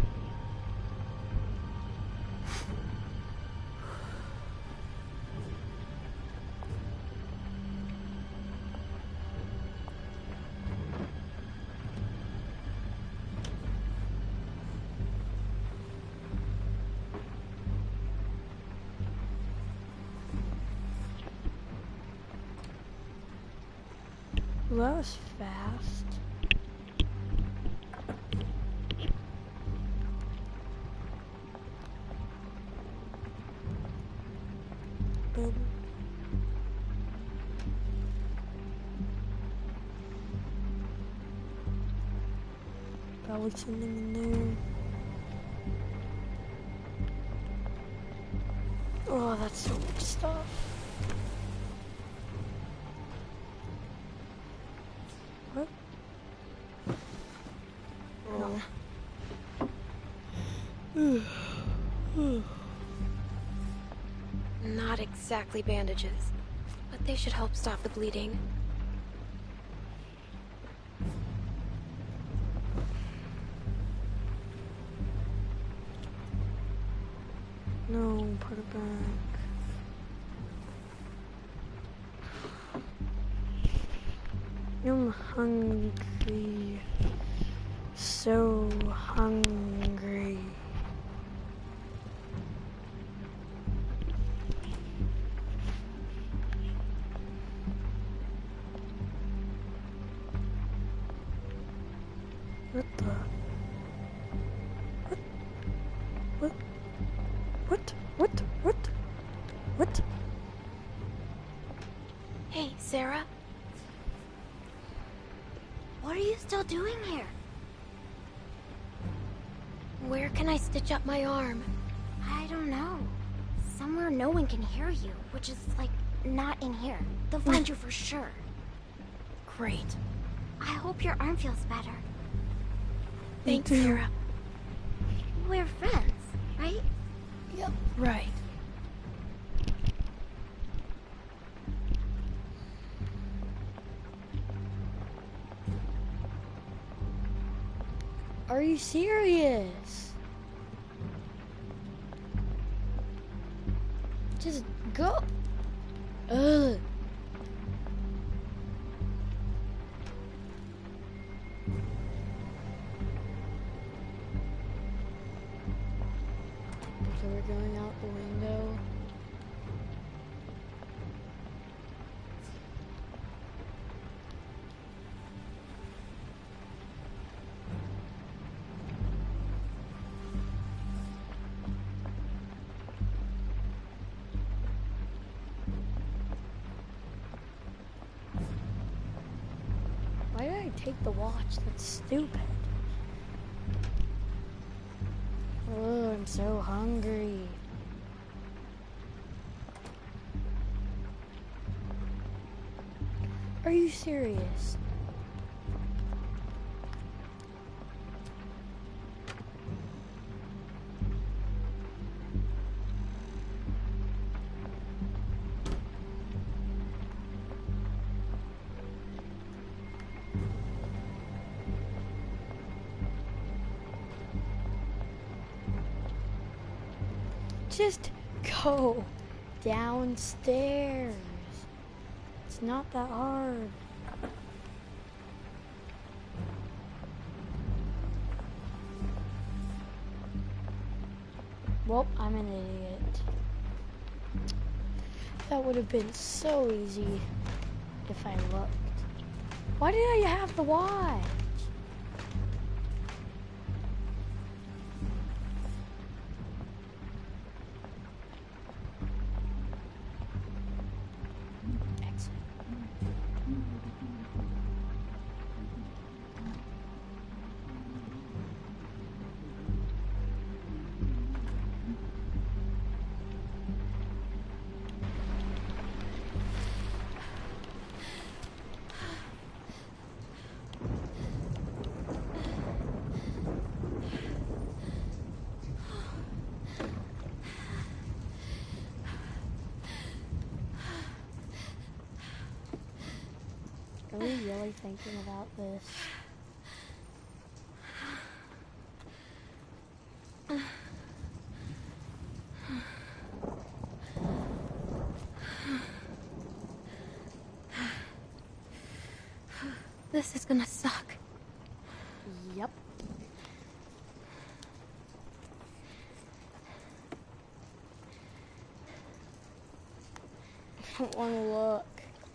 Well, that was fast. But probably something in there. Oh, that's so much stuff. What? Oh. Not exactly bandages, but they should help stop the bleeding. No, put it back. I'm hungry. So hungry. What the? What? What? What? What? What? What? Hey, Sarah? What are you still doing here? Where can I stitch up my arm? I don't know. Somewhere no one can hear you, which is, like, not in here. They'll find you for sure. Great. I hope your arm feels better. Thanks, Sarah. We're friends, right? Yep. Right. Are you serious? Just go. Ugh. So we're going out the window. Why did I take the watch? That's stupid. Oh, I'm so hungry. Are you serious? Just go downstairs. It's not that hard. Well, I'm an idiot. That would have been so easy if I looked. Why did I have the watch? Are we really thinking about this? This is gonna suck. Yep. I don't want to look.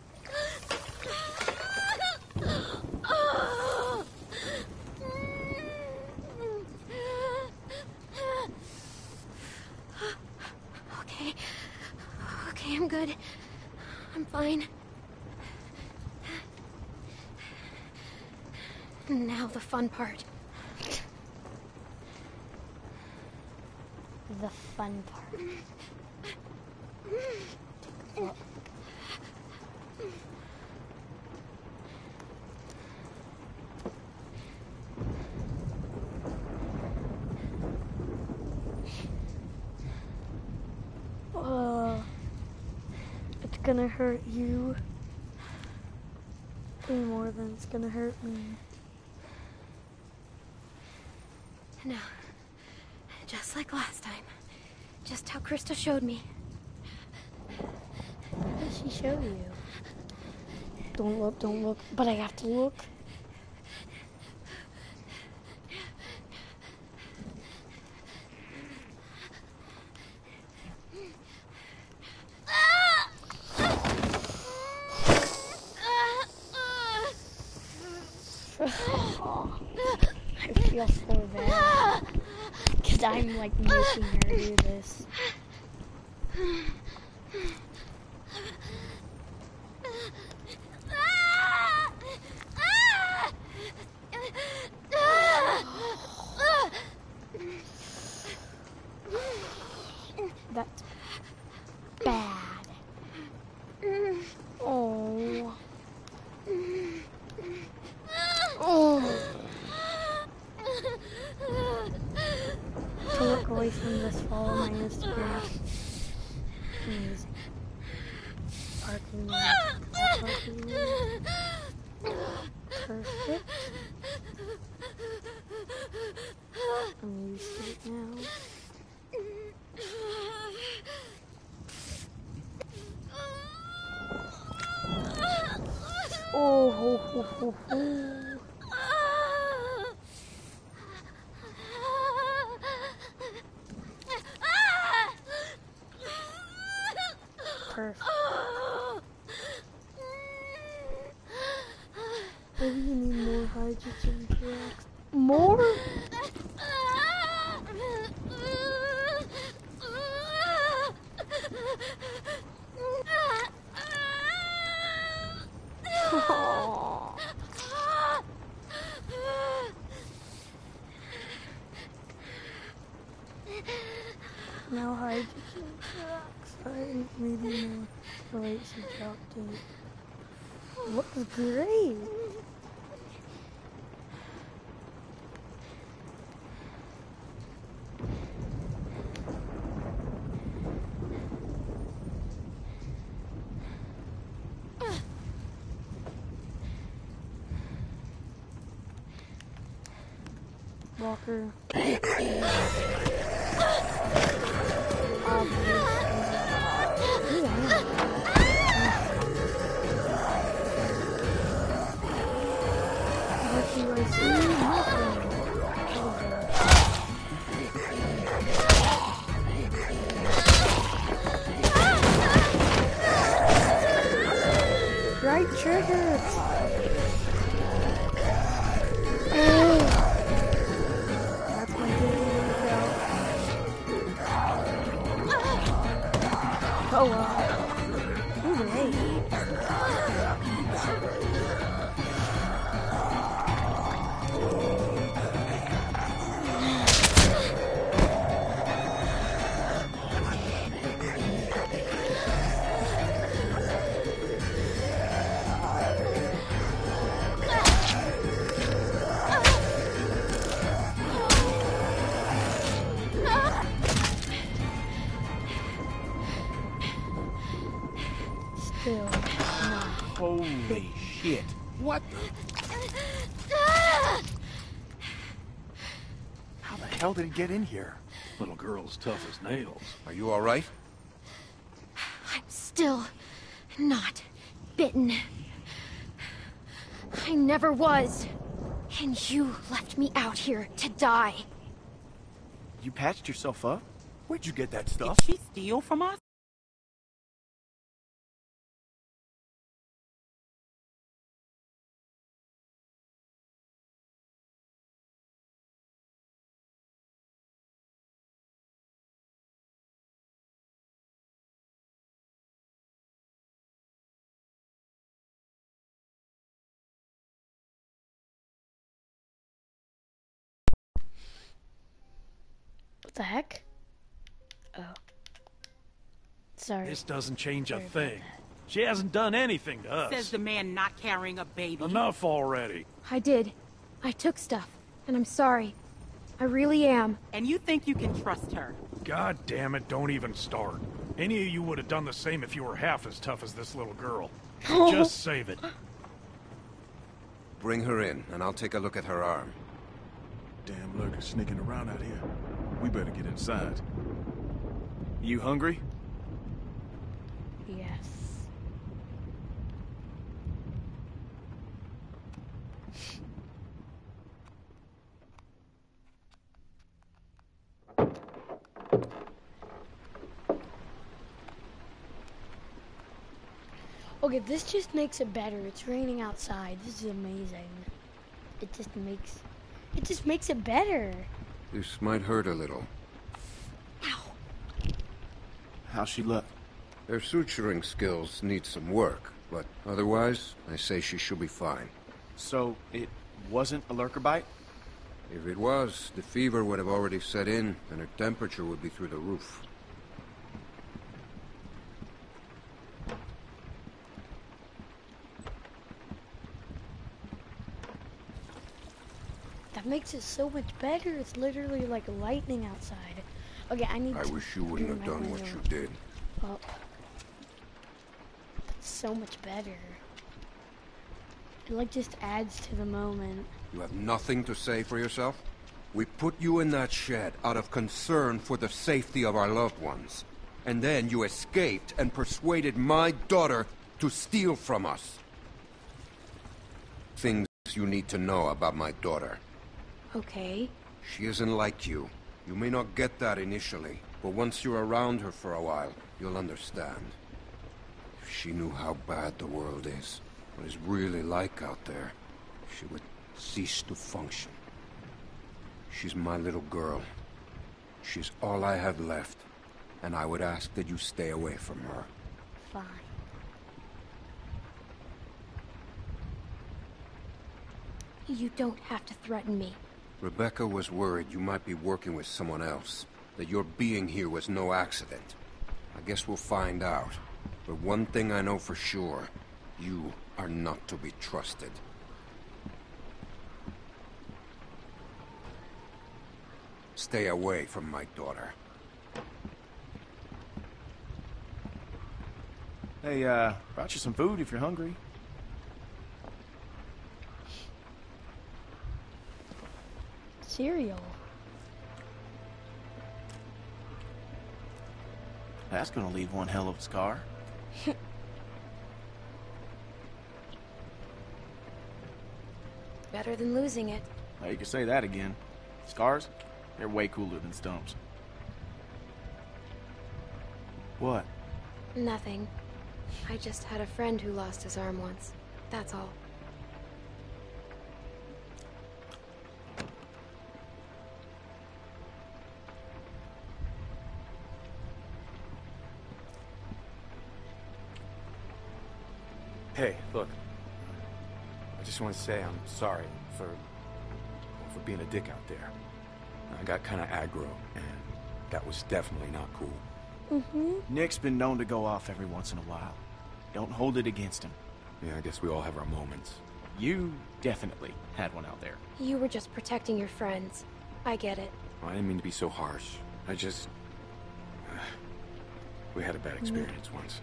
Okay. Okay, I'm good. I'm fine. Now the fun part. The fun part. Look. Uh, it's gonna hurt you way more than it's gonna hurt me. No. Just like last time. Just how Krista showed me. What did she show you? Don't look, don't look. But I have to look. I feel so bad. Because I'm like making her do this. That's bad. Oh. Oh. To look away from this, follow my Instagram. Amazing. Parking lot. Parking lot. Perfect. Oh, ho, ho, ho. Perfect. Maybe you need more hydrogen peroxide. More? Oh. Now hydrogen peroxide, maybe more relates to drop date. Looks great. Walker. Right trigger. Oh wow. Ooh, hey. Still not. Holy shit. What the? How the hell did he get in here? Little girl's tough as nails. Are you all right? I'm still not bitten. I never was. And you left me out here to die. You patched yourself up? Where'd you get that stuff? Did she steal from us? What the heck? Oh. Sorry. This doesn't change Sorry a about thing. that. She hasn't done anything to us. Says the man not carrying a baby. Enough already. I did. I took stuff, and I'm sorry. I really am. And you think you can trust her? God damn it, don't even start. Any of you would have done the same if you were half as tough as this little girl. So just save it. Bring her in, and I'll take a look at her arm. Damn lurkers sneaking around out here. We better get inside. You hungry? Yes. Okay, this just makes it better. It's raining outside. This is amazing. It just makes it just makes it better. This might hurt a little. How's she look? Their suturing skills need some work, but otherwise, I say she should be fine. So, it wasn't a lurker bite? If it was, the fever would have already set in, and her temperature would be through the roof. That makes it so much better. It's literally like lightning outside. Okay, I need I to wish you wouldn't do have my done what window you did. up. It's so much better. It like just adds to the moment. You have nothing to say for yourself? We put you in that shed out of concern for the safety of our loved ones. And then you escaped and persuaded my daughter to steal from us. things you need to know about my daughter. Okay. She isn't like you. You may not get that initially, but once you're around her for a while, you'll understand. If she knew how bad the world is, what it's really like out there, she would cease to function. She's my little girl. She's all I have left, and I would ask that you stay away from her. Fine. You don't have to threaten me. Rebecca was worried you might be working with someone else, that your being here was no accident. I guess we'll find out. But one thing I know for sure, you are not to be trusted. Stay away from my daughter. Hey, uh, brought you some food if you're hungry. Cereal. That's gonna leave one hell of a scar. Better than losing it. Well, you can say that again. Scars? They're way cooler than stumps. What? Nothing. I just had a friend who lost his arm once. That's all. Hey, look. I just want to say I'm sorry for... for being a dick out there. I got kind of aggro, and that was definitely not cool. Mm-hmm. Nick's been known to go off every once in a while. Don't hold it against him. Yeah, I guess we all have our moments. You definitely had one out there. You were just protecting your friends. I get it. I didn't mean to be so harsh. I just... we had a bad experience mm. once.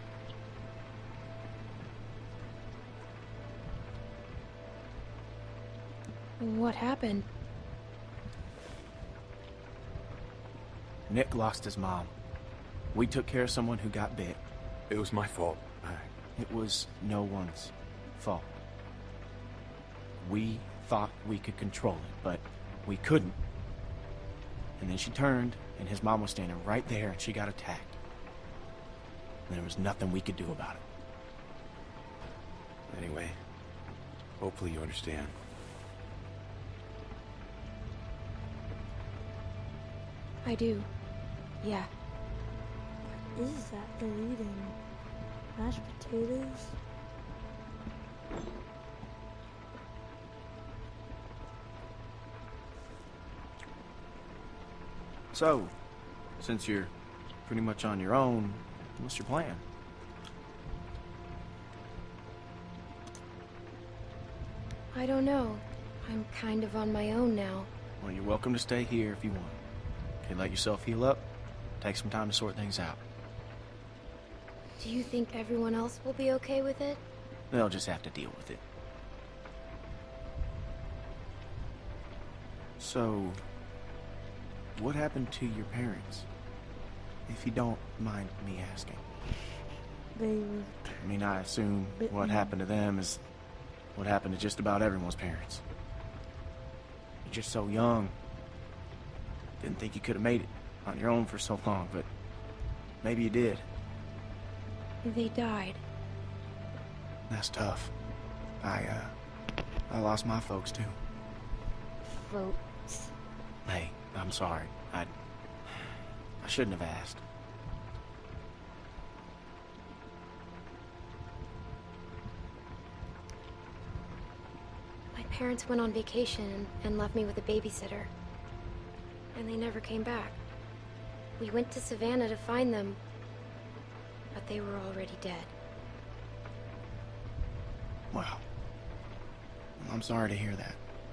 What happened? Nick lost his mom. We took care of someone who got bit. It was my fault. I... It was no one's fault. We thought we could control it, but we couldn't. And then she turned, and his mom was standing right there, and she got attacked. And there was nothing we could do about it. Anyway, hopefully you understand. I do. Yeah. What is that they're eating? Mashed potatoes? So, since you're pretty much on your own, what's your plan? I don't know. I'm kind of on my own now. Well, you're welcome to stay here if you want. Okay, let yourself heal up. Take some time to sort things out. Do you think everyone else will be okay with it? They'll just have to deal with it. So, what happened to your parents? If you don't mind me asking. They were... I mean, I assume what happened to them is what happened to just about everyone's parents. You're just so young. Didn't think you could have made it on your own for so long, but maybe you did. They died. That's tough. I, uh, I lost my folks, too. Folks? Hey, I'm sorry. I, I shouldn't have asked. My parents went on vacation and left me with a babysitter. And they never came back. We went to Savannah to find them, but they were already dead. Wow. I'm sorry to hear that.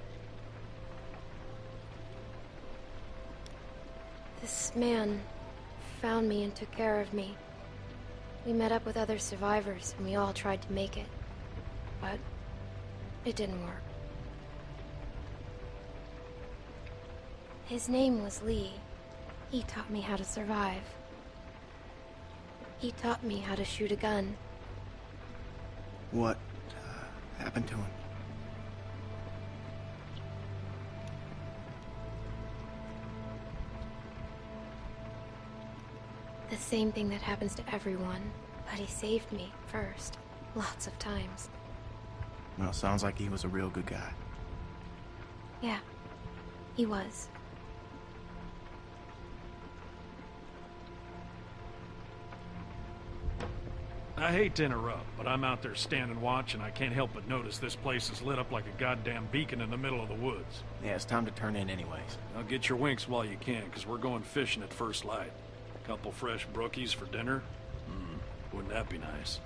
This man found me and took care of me. We met up with other survivors, and we all tried to make it. But it didn't work. His name was Lee. He taught me how to survive. He taught me how to shoot a gun. What uh, happened to him? The same thing that happens to everyone. But he saved me first. Lots of times. Well, sounds like he was a real good guy. Yeah, he was. I hate to interrupt, but I'm out there standing watch and I can't help but notice this place is lit up like a goddamn beacon in the middle of the woods. Yeah, it's time to turn in anyways. Now get your winks while you can, because we're going fishing at first light. Couple fresh brookies for dinner? Mm, wouldn't that be nice?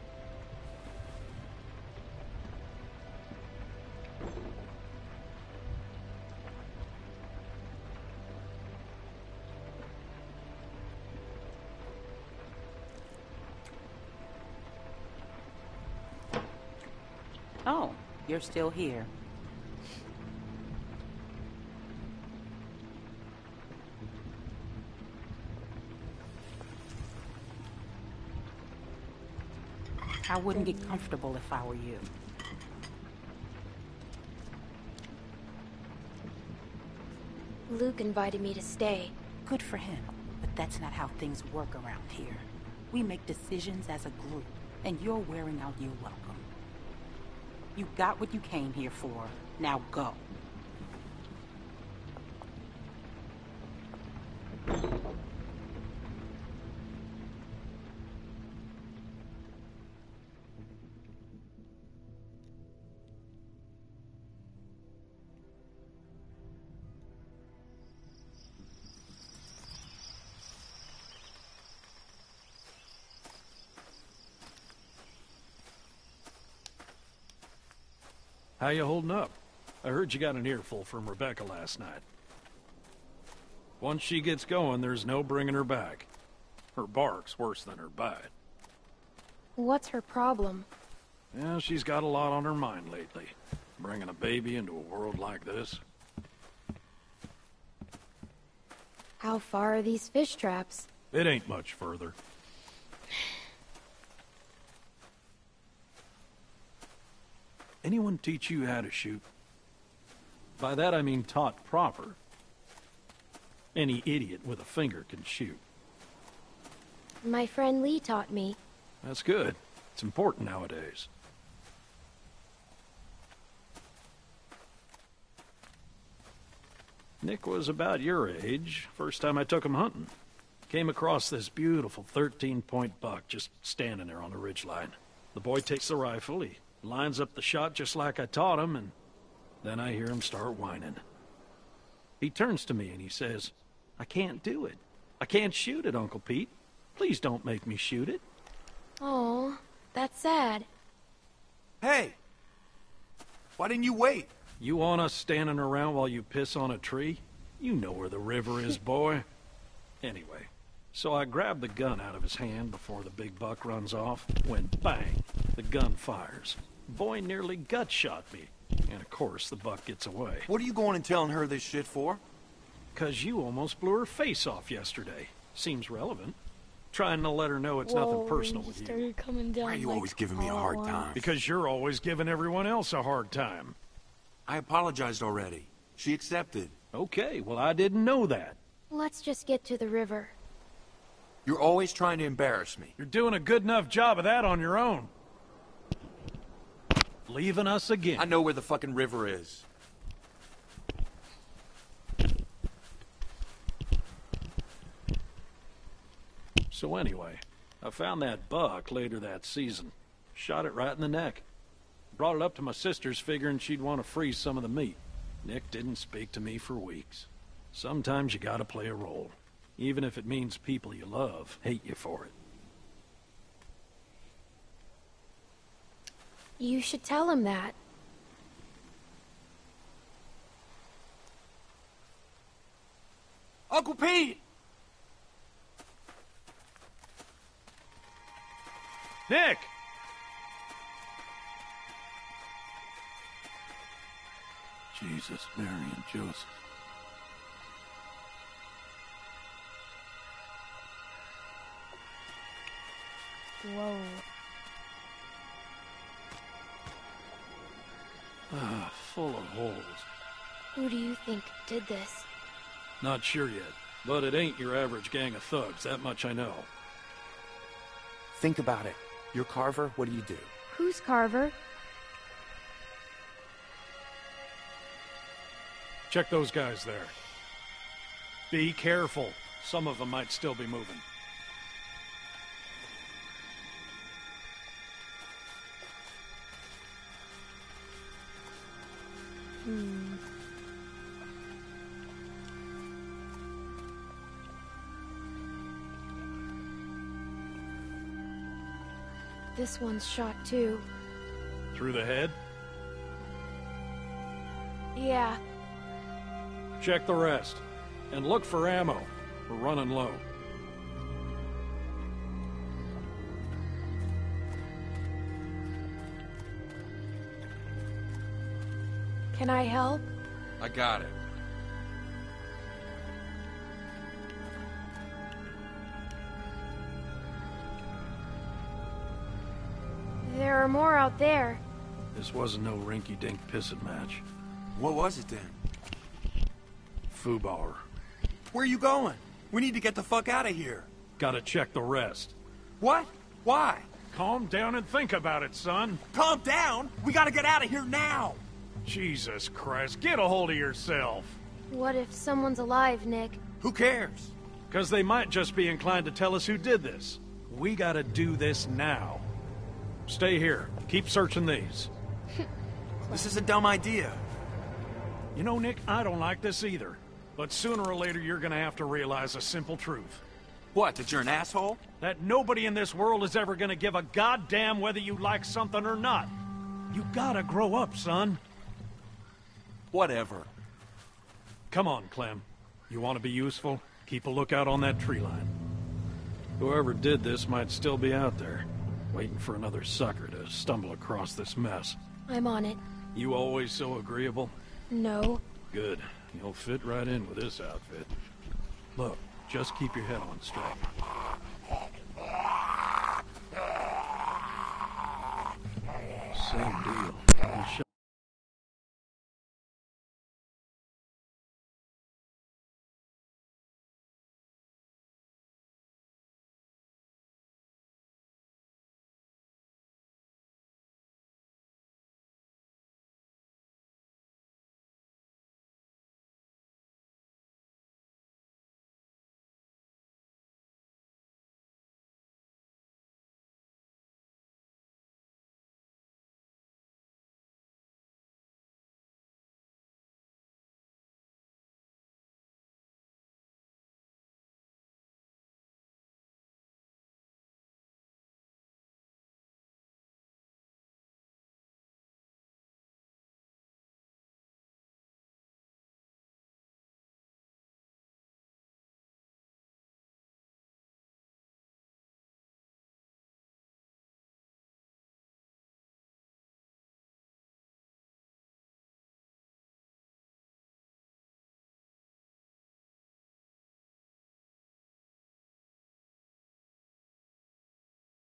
Oh, you're still here. I wouldn't get comfortable if I were you. Luke invited me to stay. Good for him, but that's not how things work around here. We make decisions as a group, and you're wearing out your welcome. You got what you came here for. Now go. How you holding up? I heard you got an earful from Rebecca last night. Once she gets going, there's no bringing her back. Her bark's worse than her bite. What's her problem? Yeah, she's got a lot on her mind lately. Bringing a baby into a world like this. How far are these fish traps? It ain't much further. Anyone teach you how to shoot? By that I mean taught proper. Any idiot with a finger can shoot. My friend Lee taught me. That's good. It's important nowadays. Nick was about your age, first time I took him hunting. Came across this beautiful thirteen point buck just standing there on the ridgeline. The boy takes the rifle, he lines up the shot just like I taught him, and then I hear him start whining. He turns to me and he says, "I can't do it. I can't shoot it, Uncle Pete. Please don't make me shoot it." Oh, that's sad. Hey! Why didn't you wait? You want us standing around while you piss on a tree? You know where the river is, boy. Anyway, so I grabbed the gun out of his hand before the big buck runs off. When bang, the gun fires. Boy nearly gut shot me. And of course, the buck gets away. What are you going and telling her this shit for? 'Cause you almost blew her face off yesterday. Seems relevant. Trying to let her know it's Whoa, nothing personal you with you. started coming down. Why are you like, always giving me a all hard at time? once. Because you're always giving everyone else a hard time. I apologized already. She accepted. Okay, well I didn't know that. Let's just get to the river. You're always trying to embarrass me. You're doing a good enough job of that on your own. Leaving us again. I know where the fucking river is. So anyway, I found that buck later that season. Shot it right in the neck. Brought it up to my sister's figuring she'd want to freeze some of the meat. Nick didn't speak to me for weeks. Sometimes you gotta play a role. Even if it means people you love hate you for it. You should tell him that. Uncle Pete! Nick! Jesus, Mary, and Joseph. Whoa. Ah, full of holes. Who do you think did this? Not sure yet. But it ain't your average gang of thugs, that much I know. Think about it. You're Carver, what do you do? Who's Carver? Check those guys there. Be careful. Some of them might still be moving. Hmm. This one's shot too. Through the head? Yeah. Check the rest. And look for ammo. We're running low. Can I help? I got it. There are more out there. This wasn't no rinky-dink pissing match. What was it then? Fubar. Where are you going? We need to get the fuck out of here. Gotta check the rest. What? Why? Calm down and think about it, son. Calm down? We gotta get out of here now! Jesus Christ, get a hold of yourself. What if someone's alive, Nick? Who cares? Because they might just be inclined to tell us who did this. We gotta do this now. Stay here. Keep searching these. This is a dumb idea. You know, Nick, I don't like this either. But sooner or later, you're gonna have to realize a simple truth. What, that you're an asshole? That nobody in this world is ever gonna give a goddamn whether you like something or not. You gotta grow up, son. Whatever. Come on, Clem. You want to be useful? Keep a lookout on that tree line. Whoever did this might still be out there, waiting for another sucker to stumble across this mess. I'm on it. You always so agreeable? No. Good. You'll fit right in with this outfit. Look, just keep your head on straight.